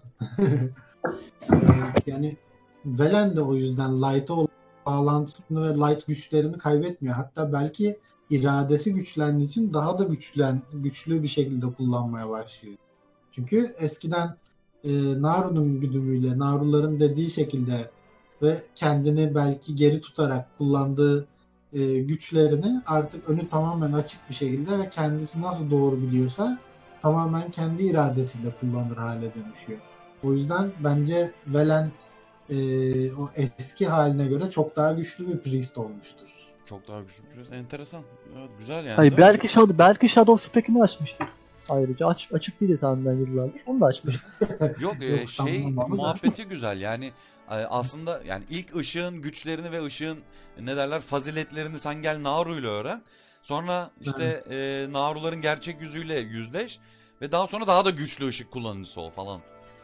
D: E, yani Velen de o yüzden Light'a olan bağlantısını ve Light güçlerini kaybetmiyor. Hatta belki iradesi güçlendiği için daha da güçlen güçlü bir şekilde kullanmaya başlıyor. Çünkü eskiden e, Naru'nun güdümüyle, Naru'ların dediği şekilde ve kendini belki geri tutarak kullandığı e, güçlerini artık önü tamamen açık bir şekilde ve kendisi nasıl doğru biliyorsa tamamen kendi iradesiyle kullanır hale dönüşüyor. O yüzden bence Velen e, o eski haline göre çok daha güçlü bir priest olmuştur.
B: Çok daha güçlü. Biraz enteresan. Evet, güzel yani.
A: Hayır,
B: değil mi?
A: belki Shadow, belki Shadow Spec'ini açmıştır. Ayrıca aç, açık değildi tahminen yıllardır. Onu da açmış.
B: Yok, e,
D: Yok,
B: şey
D: sanmam ama da.
B: muhabbeti güzel yani e, aslında yani ilk ışığın güçlerini ve ışığın ne derler faziletlerini sen gel Naru ile öğren. Sonra işte e, Naruların gerçek yüzüyle yüzleş ve daha sonra daha da güçlü ışık kullanıcısı ol falan.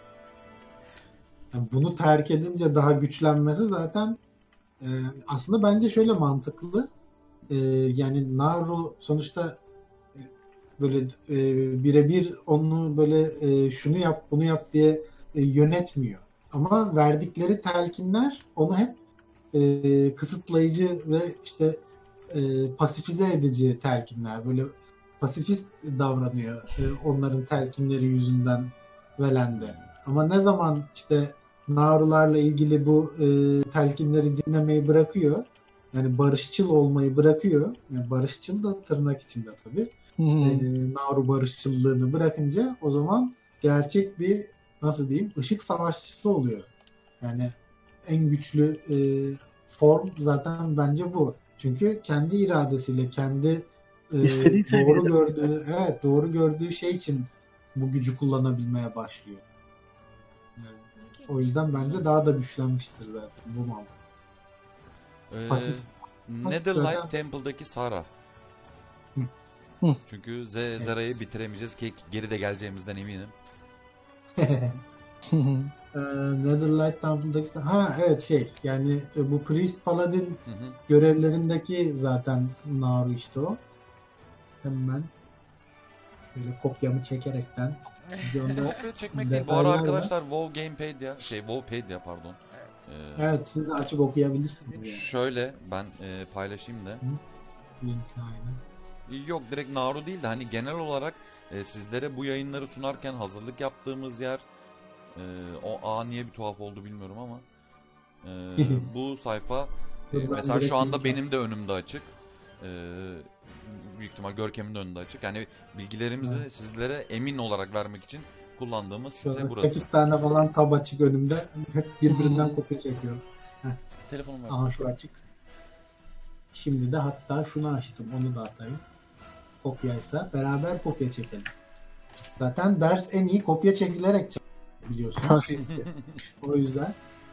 D: Yani bunu terk edince daha güçlenmesi zaten e, aslında bence şöyle mantıklı. E, yani Naru sonuçta e, böyle e, birebir onu böyle e, şunu yap bunu yap diye e, yönetmiyor. Ama verdikleri telkinler onu hep e, kısıtlayıcı ve işte e, pasifize edici telkinler. Böyle pasifist davranıyor e, onların telkinleri yüzünden Velen'de. Ama ne zaman işte Narularla ilgili bu e, telkinleri dinlemeyi bırakıyor, yani barışçıl olmayı bırakıyor, yani barışçıl da tırnak içinde tabii, e, Naru barışçıllığını bırakınca o zaman gerçek bir, nasıl diyeyim, ışık savaşçısı oluyor. Yani en güçlü e, form zaten bence bu. Çünkü kendi iradesiyle, kendi e,
A: İstediği
D: doğru
A: seviyede.
D: gördüğü, evet doğru gördüğü şey için bu gücü kullanabilmeye başlıyor. Yani
F: Zeki.
D: o yüzden bence daha da güçlenmiştir zaten bu mantık.
B: Ee,
D: Pasif-
B: Netherlight
D: zaten-
B: Temple'daki Sara.
D: Hı.
A: Hı.
B: Çünkü Z- Zara'yı bitiremeyeceğiz ki geri de geleceğimizden eminim.
D: Ee, Netherlight Temple'daki, ha evet şey yani e, bu Priest Paladin
B: Hı hı.
D: görevlerindeki zaten Naru işte o. Hemen şöyle kopyamı çekerekten videomda
B: Kopya çekmek değil. Bu
D: detaylar
B: ara
D: var.
B: arkadaşlar WoW Gamepedia, şey WoWpedia pardon.
F: Evet.
B: Ee,
D: Evet, siz de açıp okuyabilirsiniz yani.
B: Şöyle ben e, paylaşayım da.
D: Linki aynen.
B: Yok, direkt Naru değil de hani genel olarak e, sizlere bu yayınları sunarken hazırlık yaptığımız yer, e, o a niye bir tuhaf oldu bilmiyorum ama e, bu sayfa e,
D: Dur, ben
B: mesela
D: direkt
B: şu anda
D: linki-
B: benim de önümde açık. E, büyük ihtimal Görkem'in de önünde açık. Yani bilgilerimizi
D: Evet.
B: sizlere emin olarak vermek için kullandığımız
D: Şu
B: site
D: an
B: burası.
D: sekiz tane falan tab açık önümde. Hep birbirinden kopya çekiyorum.
B: Telefonum var.
D: Aha şu açık. Şimdi de hatta şunu açtım. Onu da atayım. Kopyaysa beraber kopya çekelim. Zaten ders en iyi kopya çekilerek çek- biliyorsunuz. O yüzden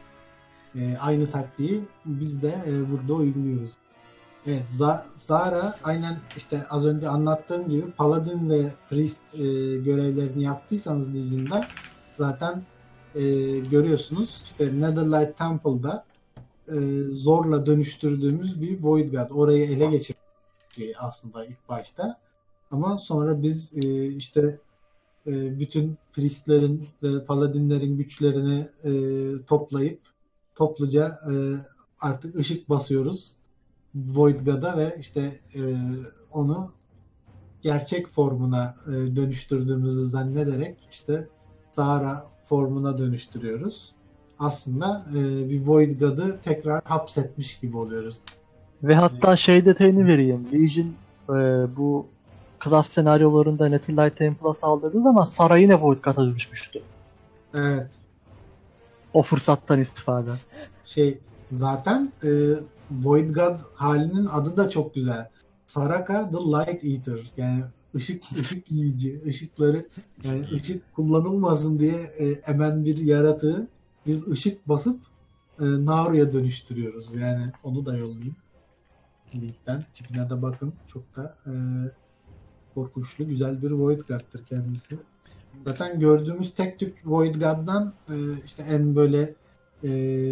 D: e, aynı taktiği biz de e, burada uyguluyoruz. Evet, Za- Zara aynen işte az önce anlattığım gibi Paladin ve Priest e, görevlerini yaptıysanız Legion'da zaten e, görüyorsunuz işte Netherlight Temple'da e, zorla dönüştürdüğümüz bir Void God. Orayı ele geçirdik aslında ilk başta. Ama sonra biz e, işte e, bütün Priestlerin ve Paladinlerin güçlerini e, toplayıp topluca e, artık ışık basıyoruz Void God'a ve işte e, onu gerçek formuna e, dönüştürdüğümüzü zannederek işte Zara formuna dönüştürüyoruz. Aslında e, bir Void God'ı tekrar hapsetmiş gibi oluyoruz.
A: Ve hatta şey detayını vereyim. Legion e, bu klas senaryolarında Netherlight Temple'a saldırdığı zaman Sara yine Void God'a dönüşmüştü.
D: Evet.
A: O fırsattan istifade.
D: Şey zaten e, Void God halinin adı da çok güzel. Saraka the Light Eater. Yani ışık ışık yiyici, ışıkları yani ışık kullanılmasın diye e, emen bir yaratığı biz ışık basıp e, Naru'ya dönüştürüyoruz. Yani onu da yollayayım. Linkten. Tipine de bakın. Çok da e, korkunçlu, güzel bir Void God'tır kendisi. Zaten gördüğümüz tek tük Void God'dan e, işte en böyle e,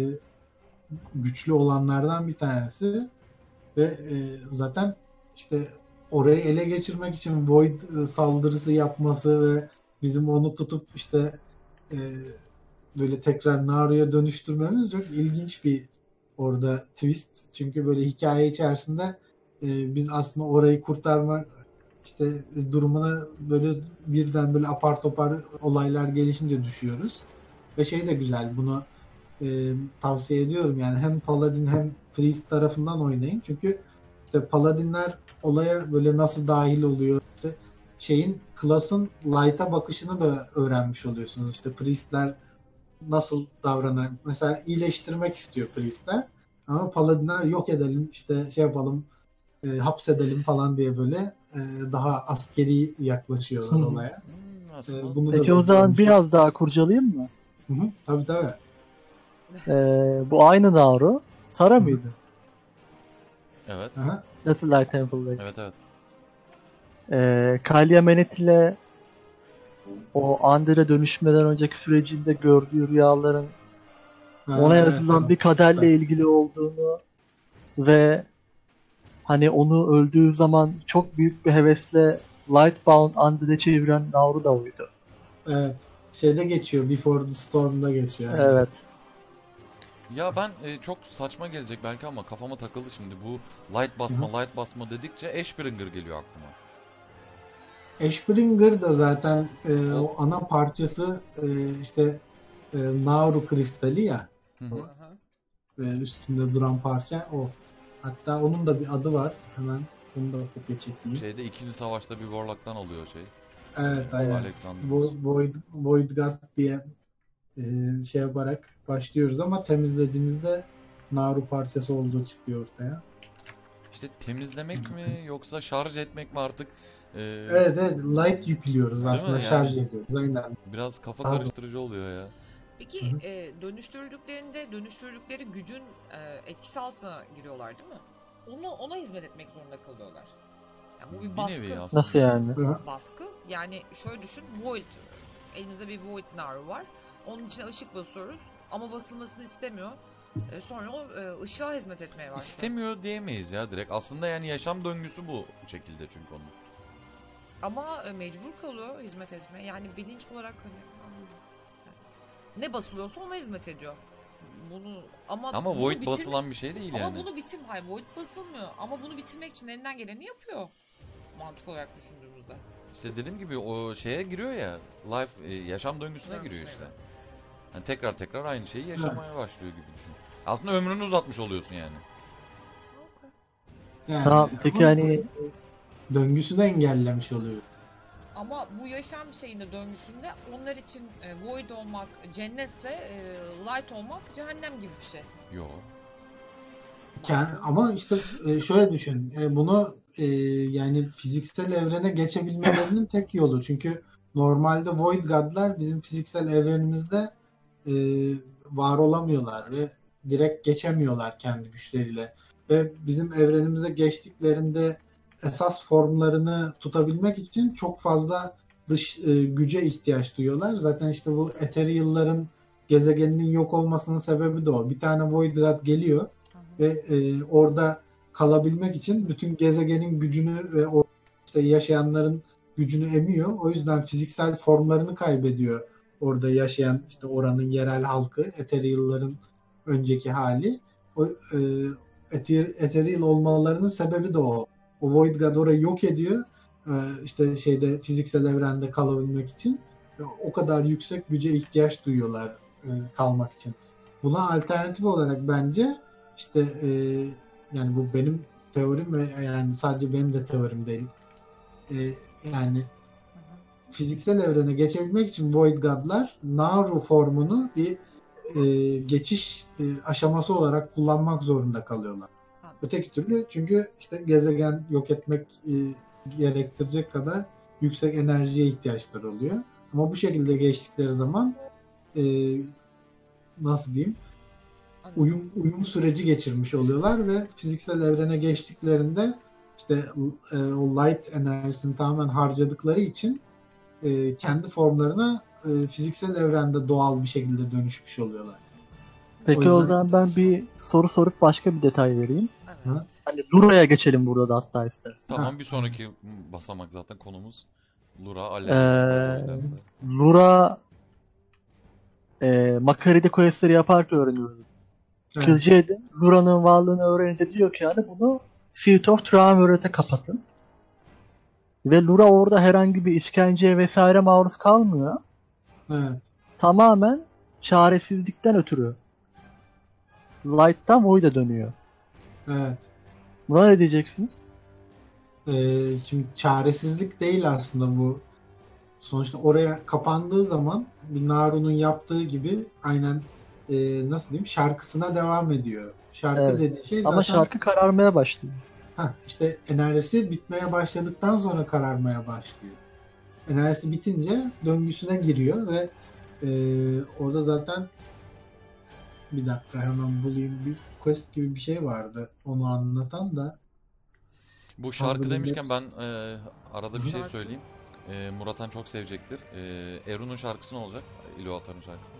D: güçlü olanlardan bir tanesi ve e, zaten işte orayı ele geçirmek için Void e, saldırısı yapması ve bizim onu tutup işte e, böyle tekrar Naru'ya dönüştürmemiz çok ilginç bir orada twist. Çünkü böyle hikaye içerisinde e, biz aslında orayı kurtarmak işte durumuna böyle birden böyle apar topar olaylar gelişince düşüyoruz. Ve şey de güzel, bunu e, tavsiye ediyorum yani hem Paladin hem Priest tarafından oynayın. Çünkü işte Paladinler olaya böyle nasıl dahil oluyor, işte şeyin, klasın Light'a bakışını da öğrenmiş oluyorsunuz. İşte Priestler nasıl davranan, mesela iyileştirmek istiyor Priestler ama Paladin'ler yok edelim işte şey yapalım e, hapsedelim falan diye böyle e, daha askeri yaklaşıyorlar
A: Hı.
D: olaya.
B: Hmm,
D: E,
B: aslında
D: bunu da
A: Peki o zaman
D: böyle-
A: biraz daha kurcalayayım mı?
D: Hı hı, tabii tabii.
A: Ee, bu aynı Naru. Sara mıydı?
B: evet.
D: Aha.
A: Little Light Temple'daki.
B: Evet evet.
A: Ee, Kalia Menet ile o Andere dönüşmeden önceki sürecinde gördüğü rüyaların
D: Ha,
A: ona
D: evet,
A: yazılan
D: evet.
A: bir kaderle ilgili olduğunu ve hani onu öldüğü zaman çok büyük bir hevesle Lightbound Undead'e çeviren Naru da oydu.
D: Evet. Şeyde geçiyor. Before the Storm'da geçiyor. Yani.
A: Evet.
B: Ya ben e, çok saçma gelecek belki ama kafama takıldı şimdi. Bu light basma light basma dedikçe Ashbringer geliyor aklıma.
D: Ashbringer da zaten e,
B: O-
D: o ana parçası e, işte e, Nauru kristali ya.
B: Hı hı.
F: Aha.
D: E, üstünde duran parça o. Hatta onun da bir adı var. Hemen onu da kopya çekeyim.
B: Şeyde ikinci savaşta bir Warlock'tan alıyor şey.
D: Evet
B: e,
D: aynen.
B: Alexander.
D: Bu Void, Void God diye e, şey yaparak başlıyoruz ama temizlediğimizde Nauru parçası olduğu çıkıyor ortaya.
B: İşte temizlemek mi yoksa şarj etmek mi artık? e,
D: Evet evet light yüklüyoruz
B: Değil
D: aslında
B: mi?
D: şarj
B: Yani-
D: ediyoruz aynen.
B: Biraz kafa
D: Abi.
B: karıştırıcı oluyor ya.
F: Peki
D: Hı hı.
F: e, dönüştürdüklerinde dönüştürdükleri gücün e, etkisi altına giriyorlar değil mi? Ona, ona hizmet etmek zorunda kalıyorlar. Yani bu bir
B: Bir
F: baskı.
B: nevi aslında.
A: Nasıl yani?
D: Hı.
F: Baskı. Yani şöyle düşün. Void. Elimizde bir Void Naru var. Onun içine ışık basıyoruz. Ama basılmasını istemiyor. E, sonra o e, ışığa hizmet etmeye başlıyor.
B: İstemiyor diyemeyiz ya direkt. Aslında yani yaşam döngüsü bu şekilde çünkü onun.
F: Ama e, mecbur kalıyor hizmet etmeye. Yani bilinç olarak hani anladım. Yani ne basılıyorsa ona hizmet ediyor. Bunu ama
B: Ama
F: bunu
B: Void
F: bitirme-
B: basılan bir şey değil
F: Ama
B: yani.
F: bunu bitim hayır Void basılmıyor. Ama bunu bitirmek için elinden geleni yapıyor. Mantık olarak düşündüğümüzde.
B: İşte dediğim gibi o şeye giriyor ya. Life e, yaşam döngüsüne
F: Döngüsüne
B: giriyor işte.
F: giriyor.
B: Yani tekrar tekrar aynı şeyi yaşamaya başlıyor gibi düşün. Aslında ömrünü uzatmış oluyorsun yani.
D: Yani,
A: Tamam, peki
D: ama
A: hani-
D: döngüsünü engellemiş oluyor.
F: Ama bu yaşam şeyinde döngüsünde onlar için e, Void olmak cennetse e, Light olmak cehennem gibi bir şey.
B: Yo.
D: Ken- ama işte e, şöyle düşün. E, bunu e, yani fiziksel evrene geçebilmelerinin tek yolu. Çünkü normalde Void God'lar bizim fiziksel evrenimizde e, var olamıyorlar ve direkt geçemiyorlar kendi güçleriyle. Ve bizim evrenimize geçtiklerinde esas formlarını tutabilmek için çok fazla dış e, güce ihtiyaç duyuyorlar. Zaten işte bu Ethereal'ların gezegeninin yok olmasının sebebi de o. Bir tane Void God geliyor ve e, orada kalabilmek için bütün gezegenin gücünü ve o işte yaşayanların gücünü emiyor. O yüzden fiziksel formlarını kaybediyor orada yaşayan işte oranın yerel halkı, Ethereal'ların önceki hali. O e, Ether- Ethereal olmalarının sebebi de o. O Void God orayı yok ediyor. E, işte şeyde fiziksel evrende kalabilmek için. E, o kadar yüksek güce ihtiyaç duyuyorlar e, kalmak için. Buna alternatif olarak bence işte e, yani bu benim teorim ve yani sadece benim de teorim değil. E, yani fiziksel evrene geçebilmek için Void God'lar Naru formunu bir e, geçiş e, aşaması olarak kullanmak zorunda kalıyorlar.
F: Anladım.
D: Öteki türlü çünkü işte gezegen yok etmek e, gerektirecek kadar yüksek enerjiye ihtiyaçları oluyor. Ama bu şekilde geçtikleri zaman e, nasıl diyeyim
F: Anladım.
D: uyum uyum süreci geçirmiş oluyorlar ve fiziksel evrene geçtiklerinde işte e, o light enerjisini tamamen harcadıkları için e, kendi formlarına e, fiziksel evrende doğal bir şekilde dönüşmüş oluyorlar.
A: Peki
D: O
A: o,
D: yüzden-
A: zaman ben bir soru sorup başka bir detay vereyim.
F: Evet.
D: Hı?
A: Hani Lura'ya geçelim burada da hatta istersen.
B: Tamam
D: Ha.
B: bir sonraki basamak zaten konumuz. Lura,
A: Ee,
B: Alem.
A: Lura e, Makari'de questleri yaparken öğreniyoruz.
D: Evet.
A: Kılcı'nın Lura'nın varlığını öğrenince diyor ki yani bunu Seat of Triumvirate'e kapatın. Ve Lura orada herhangi bir işkenceye vesaire maruz kalmıyor.
D: Evet.
A: Tamamen çaresizlikten ötürü Light'tan Void'e dönüyor.
D: Evet.
A: Buna ne diyeceksiniz?
D: Ee, şimdi çaresizlik değil aslında bu sonuçta oraya kapandığı zaman bir Naru'nun yaptığı gibi aynen e, nasıl diyeyim şarkısına devam ediyor. Şarkı
A: Evet.
D: dediği şey
A: Ama
D: zaten
A: şarkı kararmaya başlıyor.
D: heh, işte enerjisi bitmeye başladıktan sonra kararmaya başlıyor. Enerjisi bitince döngüsüne giriyor ve e, orada zaten bir dakika hemen bulayım, bir quest gibi bir şey vardı onu anlatan da.
B: Bu şarkı
D: Anladım,
B: demişken ben
D: hepsi-
B: e, arada bir
D: Hı.
B: şey
F: Şarkı.
B: söyleyeyim. E, Muratan çok sevecektir. E, Eru'nun şarkısı ne olacak? İluvatar'ın şarkısı.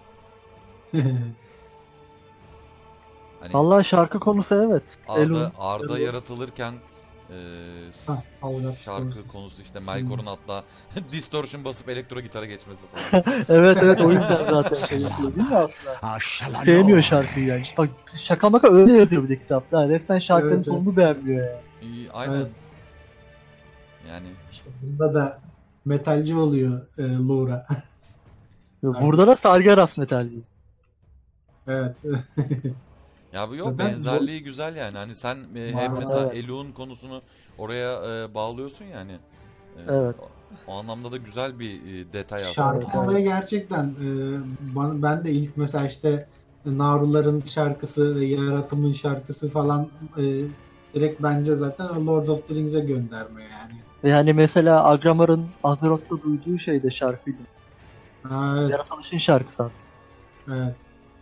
B: Hani
A: Vallahi şarkı konusu evet.
B: Arda,
A: Elun.
B: Arda
A: Elun.
B: yaratılırken e,
D: Ha, Algat
B: şarkı
D: Stories.
B: konusu işte Melkor'un hatta distortion basıp elektro gitara geçmesi falan.
A: Evet evet, o yüzden zaten şey yapıyor değil mi aslında? Sevmiyor şarkıyı yani. Bak şaka maka öyle yazıyor bir de kitapta. Yani resmen şarkının
D: Evet, evet.
A: tonunu beğenmiyor yani.
B: İyi, aynen.
D: Evet.
B: Yani
D: İşte bunda da metalci oluyor e, Laura.
A: Burada da Sargeras metalci.
D: Evet.
B: ya bu yok,
D: Zaten
B: benzerliği güzel yani. Hani sen e,
D: Var,
B: hem mesela
A: evet.
B: Elu'nun konusunu oraya e, bağlıyorsun yani. E,
A: Evet.
B: o, o anlamda da güzel bir e, detay aslında.
D: şarkı
A: Evet,
D: olayı gerçekten e, bana- ben de ilk mesela işte Naruların şarkısı ve Yaratım'ın şarkısı falan e, direkt bence zaten Lord of the Rings'e gönderme yani.
A: Ve hani mesela Agramar'ın Azeroth'ta duyduğu şey de şarkıydı.
D: Ha, evet,
A: Yaratılışın şarkısı hatta.
D: evet.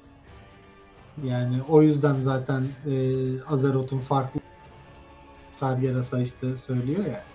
D: Yani o yüzden zaten e, Azeroth'un farklı Sargeras'a işte söylüyor ya.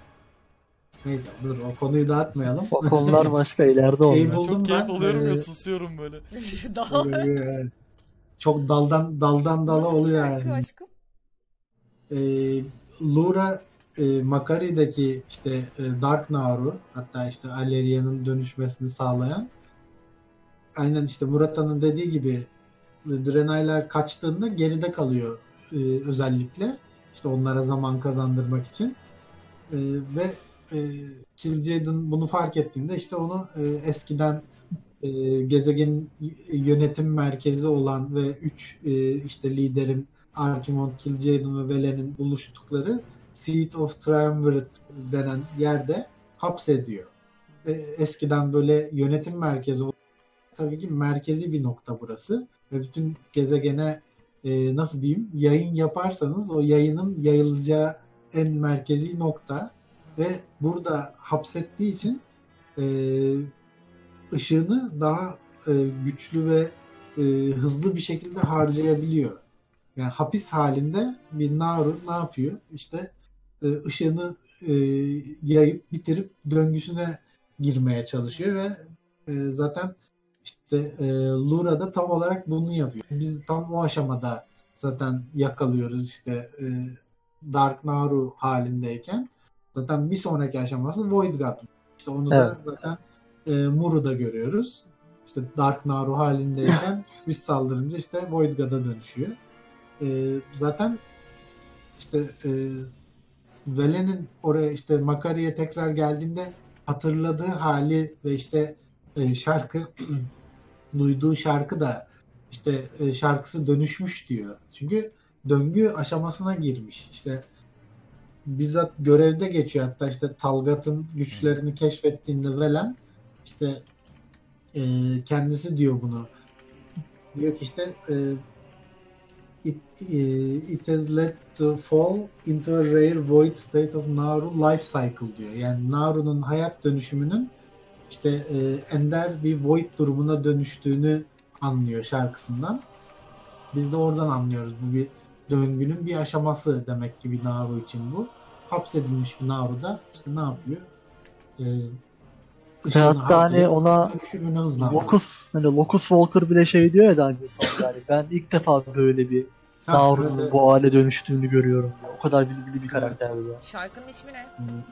D: Neyse dur o konuyu dağıtmayalım.
A: O konular başka, ileride
D: Şey
A: onlar.
D: bu-
B: Çok
D: Buldum
B: keyif
D: ben,
B: alıyorum ya,
D: e,
B: susuyorum böyle.
F: Daha
D: evet. Çok daldan daldan dala
F: nasıl bir
D: oluyor
F: şarkı
D: yani.
F: aşkım?
D: e, Lura e, Makari'deki işte e, Dark Nauru, hatta işte Aleria'nın dönüşmesini sağlayan, aynen işte Murata'nın dediği gibi Draenei'ler kaçtığında geride kalıyor e, özellikle işte onlara zaman kazandırmak için. E, ve e, Kil'jaeden bunu fark ettiğinde işte onu e, eskiden e, gezegenin yönetim merkezi olan ve üç e, işte liderin Archimonde, Kil'jaeden ve Velen'in buluştukları Seat of Triumvirate denen yerde hapsediyor. E, eskiden böyle yönetim merkezi olan, tabii ki merkezi bir nokta burası ve bütün gezegene e, nasıl diyeyim yayın yaparsanız o yayının yayılacağı en merkezi nokta ve burada hapsettiği için e, ışığını daha e, güçlü ve e, hızlı bir şekilde harcayabiliyor. Yani hapis halinde bir Naru ne yapıyor? İşte e, ışığını e, yayıp bitirip döngüsüne girmeye çalışıyor ve e, zaten işte e, Lura da tam olarak bunu yapıyor. Biz tam o aşamada zaten yakalıyoruz işte e, Dark Naru halindeyken. Zaten bir sonraki aşaması Void God. İşte onu
A: Evet.
D: da zaten e, Muru'da görüyoruz. İşte Dark Naru halindeyken biz saldırınca işte Void God'a dönüşüyor. E, zaten işte e, Velen'in oraya işte Makari'ye tekrar geldiğinde hatırladığı hali ve işte e, şarkı duyduğu şarkı da işte e, şarkısı dönüşmüş diyor. Çünkü döngü aşamasına girmiş. İşte bizzat görevde geçiyor. Hatta işte Talgat'ın güçlerini keşfettiğinde Velen işte e, kendisi diyor bunu. Diyor ki işte e, it, e, it has led to fall into a rare void state of Naru life cycle diyor. Yani Naru'nun hayat dönüşümünün işte e, ender bir void durumuna dönüştüğünü anlıyor şarkısından. Biz de oradan anlıyoruz. Bu bir döngünün bir aşaması demek ki bir Naru için bu. Hapsedilmiş bir Naru da işte ne yapıyor? Ee,
A: Ve
D: ışığını
A: hatta hani
D: harcayıp
A: ona
D: dönüşümünü hızlandırıyor.
A: Locus, hani Locus Walker bile şey diyor ya Dungeon Song, yani ben ilk defa böyle bir
D: Ha, evet,
A: Nauru'nun
D: evet.
A: bu hale dönüştüğünü görüyorum diyor. O kadar bilgili bir
D: Evet.
A: karakter bu.
F: Şarkının ismi ne?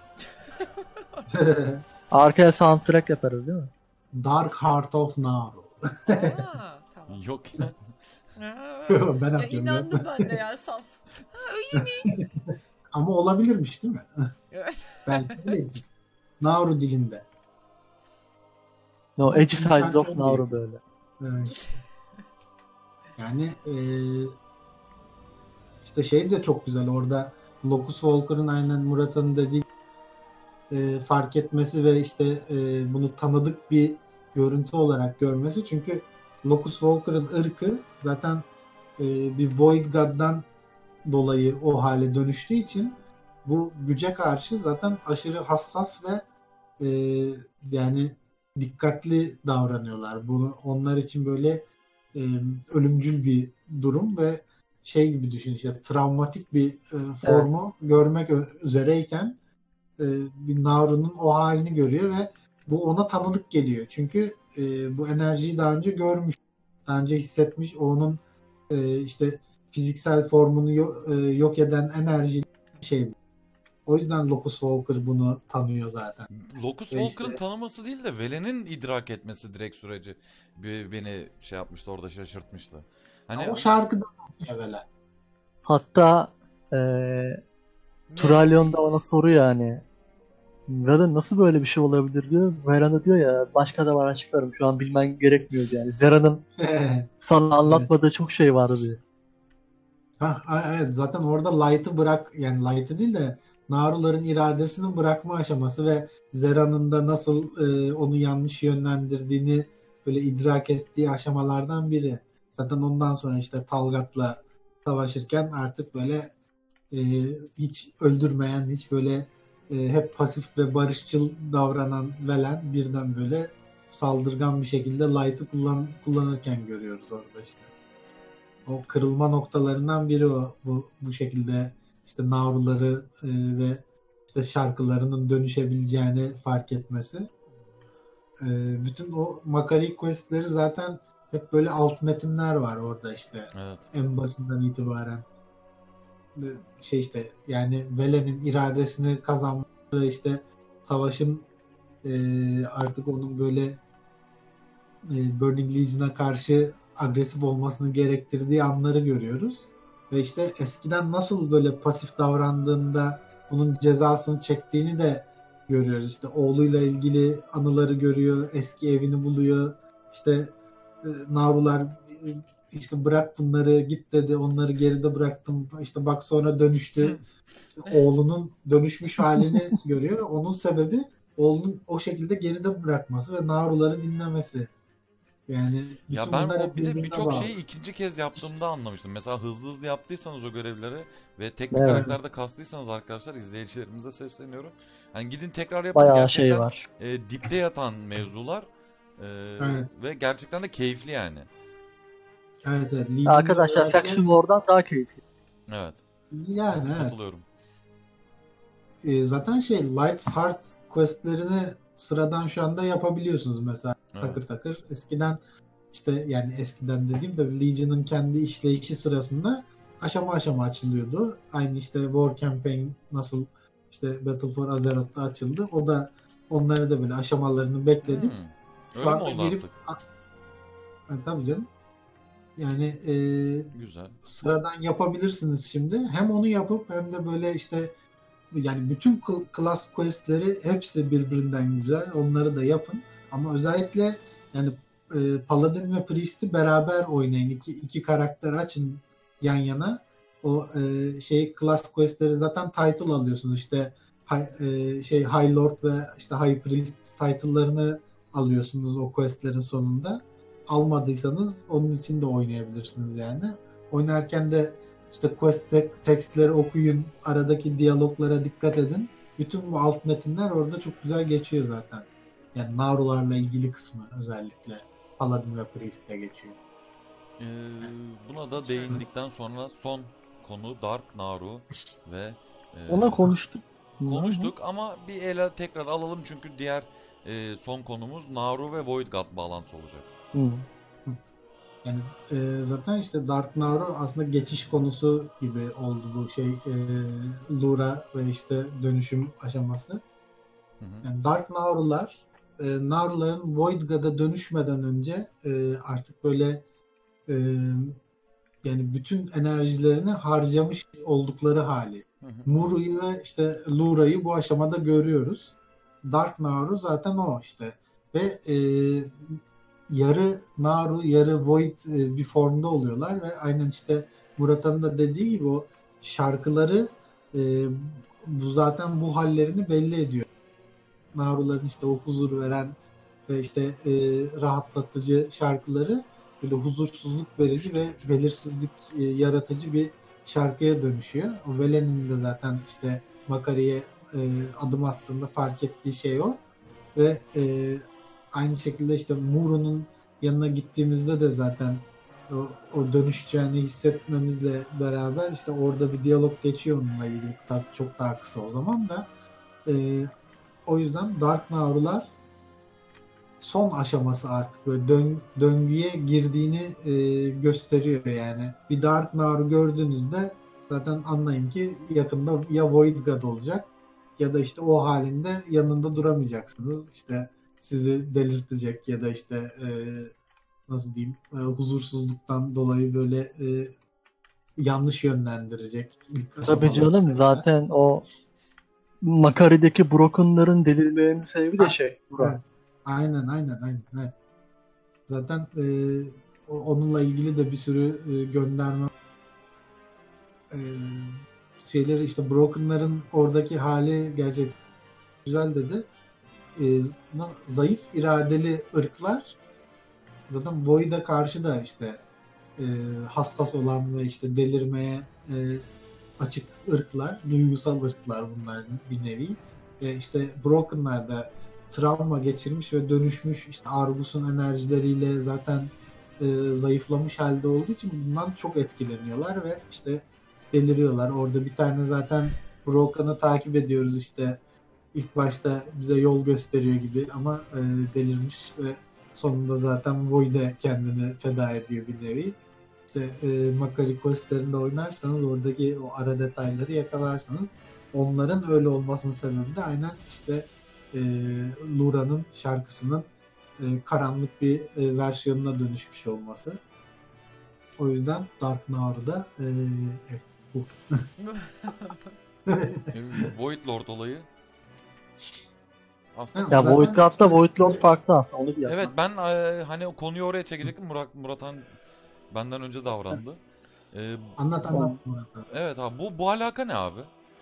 A: Arkaya soundtrack yaparız değil mi?
D: Dark Heart of Naru.
F: Aa, tamam.
B: Yok ya.
F: Aa,
D: Ben
F: ya
D: atıyorum
F: inandım
D: ya.
F: ben de ya saf. Ha, öyle mi?
D: Ama olabilirmiş değil mi?
F: Evet.
D: Belki öyleydi. Nauru dilinde.
A: No,
D: Ama
A: Edge
D: şimdi
A: Sides
D: sen
A: of
D: çok
A: Nauru
D: iyi.
A: böyle.
D: Evet. Yani e, işte şey de çok güzel orada Locus Walker'ın aynen Murat'ın dediği e, fark etmesi ve işte e, bunu tanıdık bir görüntü olarak görmesi. Çünkü Locus Walker'ın ırkı zaten e, bir Void God'dan dolayı o hale dönüştüğü için bu güce karşı zaten aşırı hassas ve e, yani dikkatli davranıyorlar. Bunu onlar için böyle e, ölümcül bir durum ve şey gibi düşün, işte travmatik bir e, formu evet. görmek üzereyken e, bir Nauru'nun o halini görüyor ve bu ona tanıdık geliyor. Çünkü e, bu enerjiyi daha önce görmüş, daha önce hissetmiş. Onun e, işte fiziksel formunu yok, e, yok eden enerji şey. O yüzden Locus Walker bunu tanıyor zaten.
B: Locus
D: Ve
B: Walker'ın
D: işte,
B: tanıması değil de Velen'in idrak etmesi direkt süreci bir, beni şey yapmıştı, orada şaşırtmıştı. Hani
D: o şarkıda evvela.
A: Hatta ee, Turalyon da ona soruyor yani. Velen nasıl böyle bir şey olabilir diyor. Velen de diyor ya, başka da var, açıklarım. Şu an bilmen gerekmiyor yani. Zera'nın sana anlatmadığı evet. çok şey vardı diyor.
D: Ha, evet, zaten orada Light'ı bırak, yani Light'ı değil de Naruların iradesini bırakma aşaması ve Zera'nın da nasıl e, onu yanlış yönlendirdiğini böyle idrak ettiği aşamalardan biri. Zaten ondan sonra işte Talgat'la savaşırken artık böyle e, hiç öldürmeyen, hiç böyle e, hep pasif ve barışçıl davranan Velen birden böyle saldırgan bir şekilde Light'ı kullan, kullanırken görüyoruz orada işte. O kırılma noktalarından biri o. Bu, bu şekilde işte Nauruları e, ve işte şarkılarının dönüşebileceğini fark etmesi. E, bütün o Makari questleri zaten hep böyle alt metinler var orada işte.
B: Evet.
D: En başından itibaren. Şey işte yani Velen'in iradesini kazanması, işte savaşın e, artık onun böyle e, Burning Legion'a karşı agresif olmasını gerektirdiği anları görüyoruz. Ve işte eskiden nasıl böyle pasif davrandığında bunun cezasını çektiğini de görüyoruz. İşte oğluyla ilgili anıları görüyor, eski evini buluyor. İşte e, Naurular işte bırak bunları, git dedi, onları geride bıraktım. İşte bak sonra dönüştü. İşte oğlunun dönüşmüş halini görüyor. Onun sebebi oğlunun o şekilde geride bırakması ve Nauruları dinlemesi. Yani
B: ya ben o bir de birçok şeyi ikinci kez yaptığımda anlamıştım. Mesela hızlı hızlı yaptıysanız o görevleri ve tek bir evet. karakterde kastıysanız arkadaşlar, izleyicilerimize sesleniyorum. Hani gidin tekrar yapın.
A: Bayağı
B: gerçekten
A: şey var.
B: E, dipte yatan mevzular e, evet. ve gerçekten de keyifli yani.
D: Evet evet.
A: Arkadaşlar Faction War'dan daha keyifli.
B: Evet.
D: Yani evet.
B: Katılıyorum.
D: E, zaten şey Light's Heart questlerini sıradan şu anda yapabiliyorsunuz mesela. Evet. Takır takır. Eskiden işte yani eskiden dediğim de Legion'ın kendi işleyişi sırasında aşama aşama açılıyordu. Aynı işte War Campaign nasıl işte Battle for Azeroth'ta açıldı. O da onları da böyle aşamalarını bekledik.
B: Hmm. Öyle mi oldu girip, artık?
D: Yani, tabii canım. Yani e,
B: güzel.
D: Sıradan yapabilirsiniz şimdi. Hem onu yapıp hem de böyle işte yani bütün class questleri hepsi birbirinden güzel. Onları da yapın. Ama özellikle yani e, Paladin ve Priest'i beraber oynayın. İki, iki karakter açın yan yana. O e, şey class questleri zaten title alıyorsunuz. İşte e, şey High Lord ve işte High Priest title'larını alıyorsunuz o questlerin sonunda. Almadıysanız onun için de oynayabilirsiniz yani. Oynarken de işte quest tek, tekstleri okuyun, aradaki diyaloglara dikkat edin. Bütün bu alt metinler orada çok güzel geçiyor zaten. Yani Naurularla ilgili kısmı özellikle Paladin ve Priest'te geçiyor.
B: Ee, buna da değindikten sonra son konu Dark Nauru ve e,
A: ona konuştuk.
B: Konuştuk ama bir ele tekrar alalım çünkü diğer e, son konumuz Nauru ve Void God bağlantısı olacak.
A: Hı.
D: Yani e, zaten işte Dark Nauru aslında geçiş konusu gibi oldu bu şey e, Lura ve işte dönüşüm aşaması. Hı hı. Yani Dark Naurular e, Nauruların Void God'a dönüşmeden önce e, artık böyle e, yani bütün enerjilerini harcamış oldukları hali. Hı hı. Muru'yu ve işte Lura'yı bu aşamada görüyoruz. Dark Nauru zaten o işte ve e, yarı Naru, yarı Void bir formda oluyorlar ve aynen işte Murat'ın da dediği gibi o şarkıları e, bu zaten bu hallerini belli ediyor. Naruların işte o huzur veren ve işte e, rahatlatıcı şarkıları böyle huzursuzluk verici ve belirsizlik e, yaratıcı bir şarkıya dönüşüyor. O Velen'in de zaten işte Makari'ye e, adım attığında fark ettiği şey o. Ve e, aynı şekilde işte Muru'nun yanına gittiğimizde de zaten o, o dönüşeceğini hissetmemizle beraber işte orada bir diyalog geçiyor onunla ilgili. Tabii çok daha kısa o zaman da. E, o yüzden Dark Naurular son aşaması artık böyle dön, döngüye girdiğini e, gösteriyor yani. Bir Dark Nauru gördüğünüzde zaten anlayın ki yakında ya Void God olacak ya da işte o halinde yanında duramayacaksınız. İşte sizi delirtecek ya da işte e, nasıl diyeyim e, huzursuzluktan dolayı böyle e, yanlış yönlendirecek. İlk
A: Tabii
D: aşamalarda.
A: canım, zaten o Makari'deki Broken'ların delirmelerinin sebebi de şey.
D: Evet. Aynen aynen aynen. Evet. Zaten e, onunla ilgili de bir sürü e, gönderme e, şeyleri işte Broken'ların oradaki hali gerçekten güzel dedi. E, zayıf iradeli ırklar zaten Void'a karşı da işte e, hassas olan ve işte delirmeye e, açık ırklar, duygusal ırklar bunlar bir nevi. E, işte Broken'lar da travma geçirmiş ve dönüşmüş işte Argus'un enerjileriyle zaten e, zayıflamış halde olduğu için bundan çok etkileniyorlar ve işte deliriyorlar. Orada bir tane zaten Broken'ı takip ediyoruz işte ilk başta bize yol gösteriyor gibi ama e, delirmiş ve sonunda zaten Void'e kendini feda ediyor bir nevi. İşte e, Makari questlerinde oynarsanız oradaki o ara detayları yakalarsanız onların öyle olmasının sebebi de aynen işte e, Lura'nın şarkısının e, karanlık bir e, versiyonuna dönüşmüş olması. O yüzden Dark Nauru'da e, evet bu.
B: Void Lord olayı. Aslında
D: Ha,
A: Ya
D: zaten
A: Void God'la
D: işte-
A: Void Lord farklı aslında. Onu bir yapma.
B: evet, ben e, hani o konuyu oraya çekecektim. Murat Muratan benden önce davrandı. E,
D: Anlat anlat Murat abi.
B: evet abi, bu bu alaka ne abi?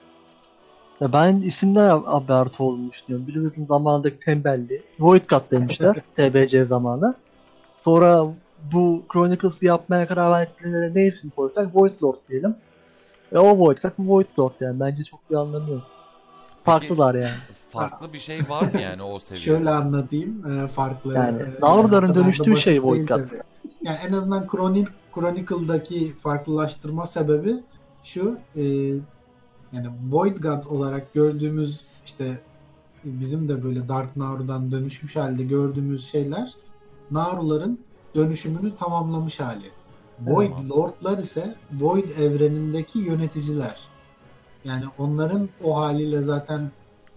A: Ya ben isimden aberti olduğunu düşünüyorum. Blizzard'ın zamanındaki tembelliği. Void God demişler. T B C zamanı. Sonra bu Chronicles'ı yapmaya karar verdiklerinde ne isim koysak Void Lord diyelim. E o Void God bu Void Lord yani. Bence çok bir anlamı yok. Farklılar yani.
B: Farklı bir şey var mı yani o seviyede?
D: Şöyle anlatayım e, farklı.
A: Yani
D: e,
A: Nauruların
D: o kadar da
A: dönüştüğü
D: basit
A: şey Void
D: değil
A: God.
D: tabii. Yani en azından Chronic, Chronicle'daki farklılaştırma sebebi şu e, yani Void God olarak gördüğümüz işte bizim de böyle Dark Nauru'dan dönüşmüş halde gördüğümüz şeyler Nauruların dönüşümünü tamamlamış hali. Void
B: Evet.
D: Lord'lar ise Void evrenindeki yöneticiler. Yani onların o haliyle zaten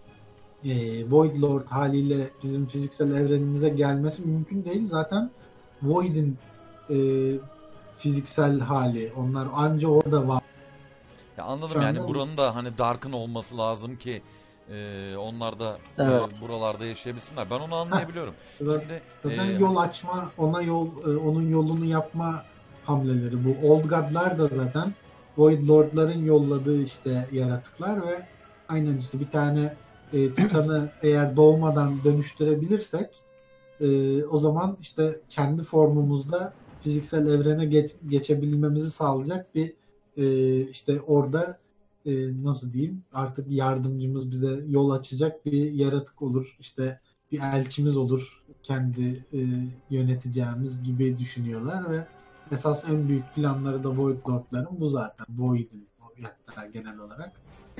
D: e, Void Lord haliyle bizim fiziksel evrenimize gelmesi mümkün değil. Zaten Void'in e, fiziksel hali. Onlar anca orada var.
B: Ya anladım,
D: Şu
B: yani
D: anda-
B: buranın da hani Dark'ın olması lazım ki e, onlar da
A: Evet.
B: e, buralarda yaşayabilsinler. Ben onu anlayabiliyorum.
D: Zaten-
B: Şimdi
D: Zaten
B: e,
D: yol açma, ona yol, e, onun yolunu yapma hamleleri. Bu Old God'lar da zaten Void Lord'ların yolladığı işte yaratıklar ve aynen işte bir tane e, Titan'ı eğer doğmadan dönüştürebilirsek e, o zaman işte kendi formumuzda fiziksel evrene geç, geçebilmemizi sağlayacak bir e, işte orada e, nasıl diyeyim artık yardımcımız bize yol açacak bir yaratık olur. İşte bir elçimiz olur kendi e, yöneteceğimiz gibi düşünüyorlar ve esas en büyük planları da Void Lord'ların bu zaten. Void'in hatta genel olarak.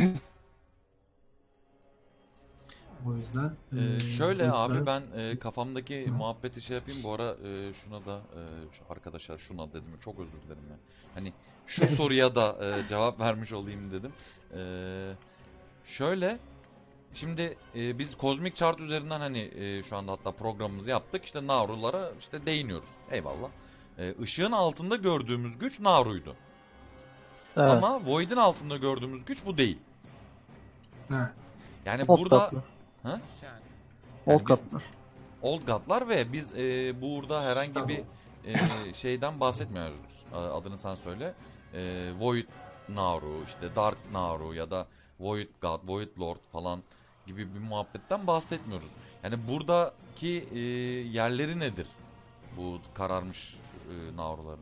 D: O yüzden
B: e,
D: e,
B: şöyle
D: Void'lar-
B: abi, ben e, kafamdaki
D: Hı.
B: muhabbeti şey yapayım. Bu ara e, şuna da e, şu arkadaşlar şuna dedim. Çok özür dilerim ya. Hani şu soruya da e, cevap vermiş olayım dedim. E, şöyle Şimdi e, biz kozmik chart üzerinden hani e, şu anda hatta programımızı yaptık. İşte Naurulara işte değiniyoruz. Eyvallah. E, ışığın altında gördüğümüz güç Nauru'ydu.
A: Evet.
B: Ama Void'in altında gördüğümüz güç bu değil.
D: Evet.
B: Yani
A: Old
B: burada
A: God'lar.
F: Yani.
A: Old
B: biz-
A: God'lar.
B: Old God'lar ve biz e, burada herhangi bir e, şeyden bahsetmiyoruz. Adını sen söyle. E, Void Nauru, işte Dark Nauru ya da Void God, Void Lord falan gibi bir muhabbetten bahsetmiyoruz. Yani buradaki e, yerleri nedir bu kararmış e, Nauruların?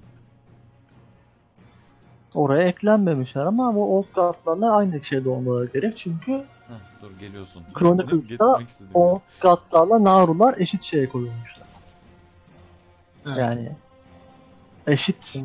A: Oraya eklenmemişler ama bu Old God'larla aynı şeyde olmaları gerek çünkü
B: Heh, dur geliyorsun.
A: Chronicles'ta
B: Getirmek istediğim
A: Old God'larla Naurular eşit şeye koyulmuşlar.
D: Evet.
A: Yani eşit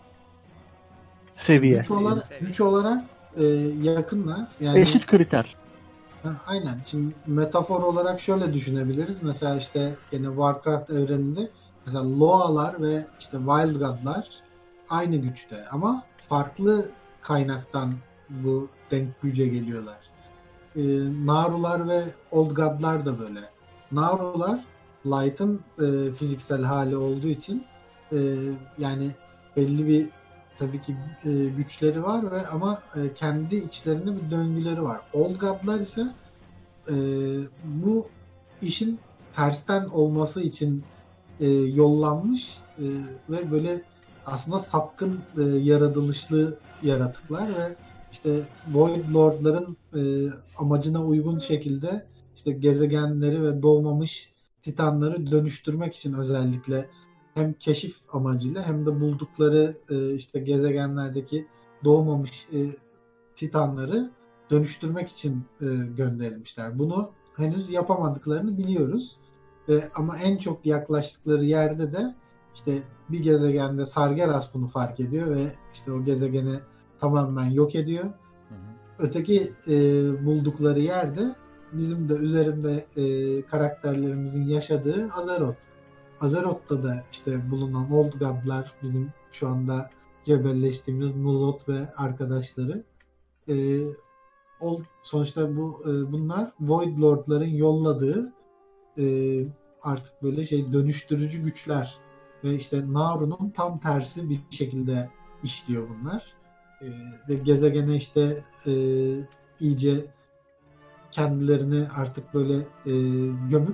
A: seviye.
D: Güç olarak, güç olarak e, yakınlar. Yani,
A: Eşit kriter.
D: ha, aynen. Şimdi metafor olarak şöyle düşünebiliriz. Mesela işte yine Warcraft evreninde mesela Loa'lar ve işte Wild God'lar aynı güçte ama farklı kaynaktan bu denk güce geliyorlar. Ee, Narular ve Old God'lar da böyle. Narular Light'ın e, fiziksel hali olduğu için e, yani belli bir tabii ki e, güçleri var ve ama e, kendi içlerinde bir döngüleri var. Old God'lar ise e, bu işin tersten olması için e, yollanmış e, ve böyle aslında sapkın e, yaratılışlı yaratıklar ve işte Void Lord'ların e, amacına uygun şekilde işte gezegenleri ve doğmamış titanları dönüştürmek için özellikle hem keşif amacıyla hem de buldukları e, işte gezegenlerdeki doğmamış e, titanları dönüştürmek için e, gönderilmişler. Bunu henüz yapamadıklarını biliyoruz. Ve ama en çok yaklaştıkları yerde de işte bir gezegende Sargeras bunu fark ediyor ve işte o gezegeni tamamen yok ediyor.
B: Hı hı.
D: Öteki e, buldukları yerde bizim de üzerinde e, karakterlerimizin yaşadığı Azeroth. Azeroth'ta da işte bulunan Old God'lar bizim şu anda cebelleştiğimiz Nuzot ve arkadaşları. E, old, sonuçta bu e, bunlar Void Lord'ların yolladığı e, artık böyle şey dönüştürücü güçler ve işte Nauru'nun tam tersi bir şekilde işliyor bunlar. E, ve gezegene işte e, iyice kendilerini artık böyle e, gömüp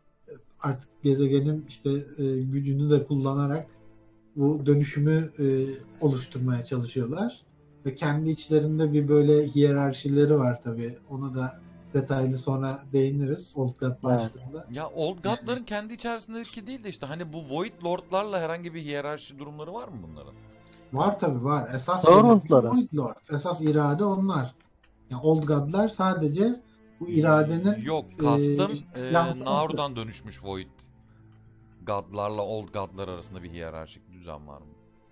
D: artık gezegenin işte e, gücünü de kullanarak bu dönüşümü e, oluşturmaya çalışıyorlar. Ve kendi içlerinde bir böyle hiyerarşileri var tabii. Ona da detaylı sonra değiniriz Old God başlığında.
B: Ya Old God'ların kendi içerisindeki değil de işte hani bu Void Lord'larla herhangi bir hiyerarşi durumları var mı bunların?
D: Var tabii var. Esas
A: Sauron'sları.
D: Void Lord. Esas irade onlar. Yani Old God'lar sadece bu iradenin
B: Yok, kastım
D: e,
B: e,
D: yansıması.
B: Nauru'dan dönüşmüş Void God'larla Old God'lar arasında bir hiyerarşik düzen var mı?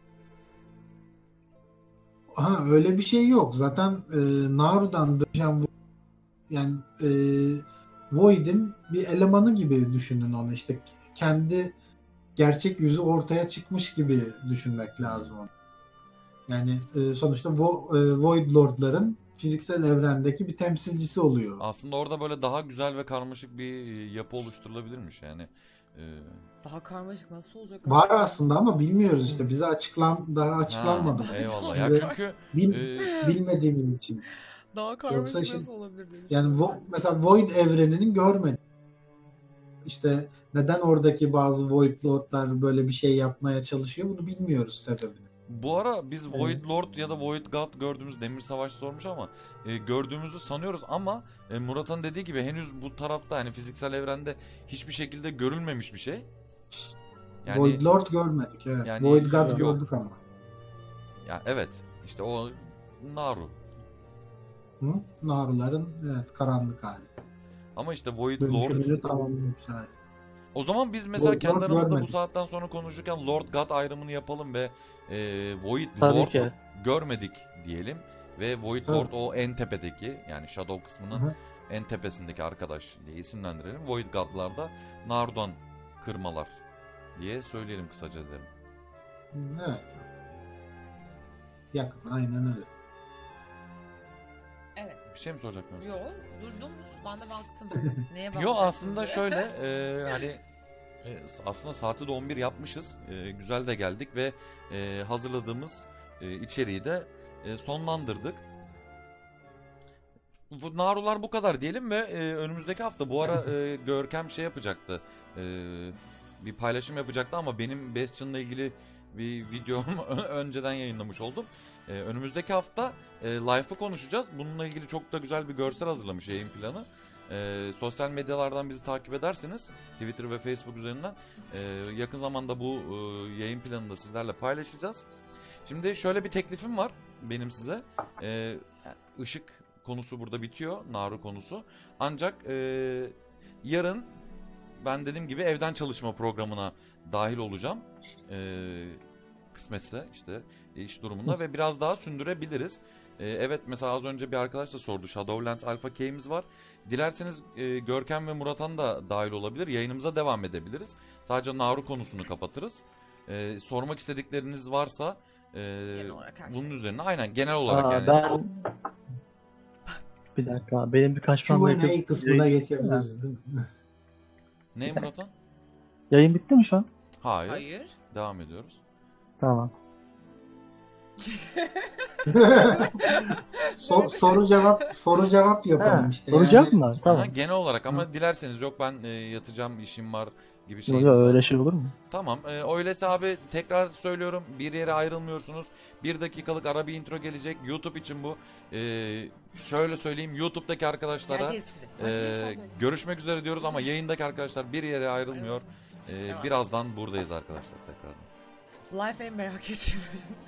D: Ha öyle bir şey yok. Zaten e, Nauru'dan dönüşen bu yani e, Void'in bir elemanı gibi düşünün onu. İşte kendi gerçek yüzü ortaya çıkmış gibi düşünmek lazım onu. Yani e, sonuçta Vo, e, Void Lord'ların fiziksel evrendeki bir temsilcisi oluyor.
B: Aslında orada böyle daha güzel ve karmaşık bir yapı oluşturulabilirmiş yani. E,
F: Daha karmaşık nasıl olacak?
D: Var aslında ama bilmiyoruz işte. Bize açıklan daha açıklanmadı.
B: Ha, eyvallah. Ya
D: Ve
B: çünkü
D: bil,
B: e,
D: bilmediğimiz için.
F: Daha karmaşık
D: Yoksa şey-
F: nasıl olabilir diye
D: Yani
F: düşünüyorum.
D: Vo, mesela Void evreninin görmedik. İşte neden oradaki bazı Void Lord'lar böyle bir şey yapmaya çalışıyor bunu bilmiyoruz sebebini.
B: bu ara biz Void Lord ya da Void God gördüğümüz Demir Savaş sormuş ama e, gördüğümüzü sanıyoruz ama e, Murat'ın dediği gibi henüz bu tarafta hani fiziksel evrende hiçbir şekilde görülmemiş bir şey. Yani
D: Void Lord görmedik evet.
B: yani
D: Void God
B: yok.
D: gördük ama.
B: Ya evet işte o Naru.
D: Hı? Naruların evet karanlık hali.
B: Ama işte Void Lord.
D: Dönüşümünü tamamlamış hali.
B: O zaman biz mesela
D: Void
B: kendi
D: Lord
B: aramızda bu
D: görmedik.
B: saatten sonra konuşurken Lord God ayrımını yapalım ve e, Void
A: Tabii
B: Lord
A: ki.
B: görmedik diyelim. Ve Void
D: Tabii.
B: Lord o en tepedeki yani Shadow kısmının
D: Hı hı.
B: en tepesindeki arkadaş diye isimlendirelim. Void God'lar da Naru'dan kırmalar diye söyleyelim kısaca derim.
D: Evet. Yakın aynen öyle.
F: Evet.
B: Bir şey mi soracaktın?
F: Yo durdum. Ben de baktım. Neye
B: Yo
F: bakacaksın
B: aslında
F: diye.
B: şöyle e, hani e, aslında saati de on bir yapmışız. E, güzel de geldik ve e, hazırladığımız e, içeriği de e, sonlandırdık. Bu Narular bu kadar diyelim ve e, önümüzdeki hafta bu ara e, Görkem şey yapacaktı. E, bir paylaşım yapacaktı ama benim Bastion'la ilgili bir videomu önceden yayınlamış oldum. E, önümüzdeki hafta e, Life'ı konuşacağız. Bununla ilgili çok da güzel bir görsel hazırlamış yayın planı. E, sosyal medyalardan bizi takip ederseniz Twitter ve Facebook üzerinden e, yakın zamanda bu e, yayın planını da sizlerle paylaşacağız. Şimdi şöyle bir teklifim var benim size. E, ışık konusu burada bitiyor. Naru konusu. Ancak e, yarın ben dediğim gibi evden çalışma programına dahil olacağım. E, kısmetse işte iş durumunda ve biraz daha sündürebiliriz. E, evet mesela az önce bir arkadaş da sordu. Shadowlands Alpha Key'imiz var. Dilerseniz e, Görkem ve Muratan da dahil olabilir. Yayınımıza devam edebiliriz. Sadece Naru konusunu kapatırız. E, sormak istedikleriniz varsa e, bunun
F: şey.
B: üzerine aynen genel olarak
A: Aa,
B: yani.
A: ben bir dakika benim birkaç
D: Q and
A: yakın-
D: A kısmına
A: yayın-
D: geçebiliriz değil mi?
B: Ne Muratan?
A: Yayın bitti mi şu an?
B: Hayır.
F: Hayır.
B: Devam ediyoruz.
A: Tamam.
D: Sor- soru cevap soru cevap yapalım
A: Ha,
D: işte.
A: soracak
D: Yani
A: mı?
B: Aha,
A: Tamam.
B: genel olarak ama dilerseniz yok ben e, yatacağım işim var gibi
A: Yok
B: şeyimiz
A: yok,
B: var.
A: öyle şey olur mu?
B: Tamam e, öyleyse abi tekrar söylüyorum bir yere ayrılmıyorsunuz. Bir dakikalık ara bir intro gelecek. YouTube için bu. E, şöyle söyleyeyim YouTube'daki arkadaşlara
F: Geleceğiz şimdi.
B: e, görüşmek üzere diyoruz ama yayındaki arkadaşlar bir yere ayrılmıyor. E,
F: Devam
B: birazdan buradayız arkadaşlar tekrardan.
F: Life en merak ettiğim bölüm.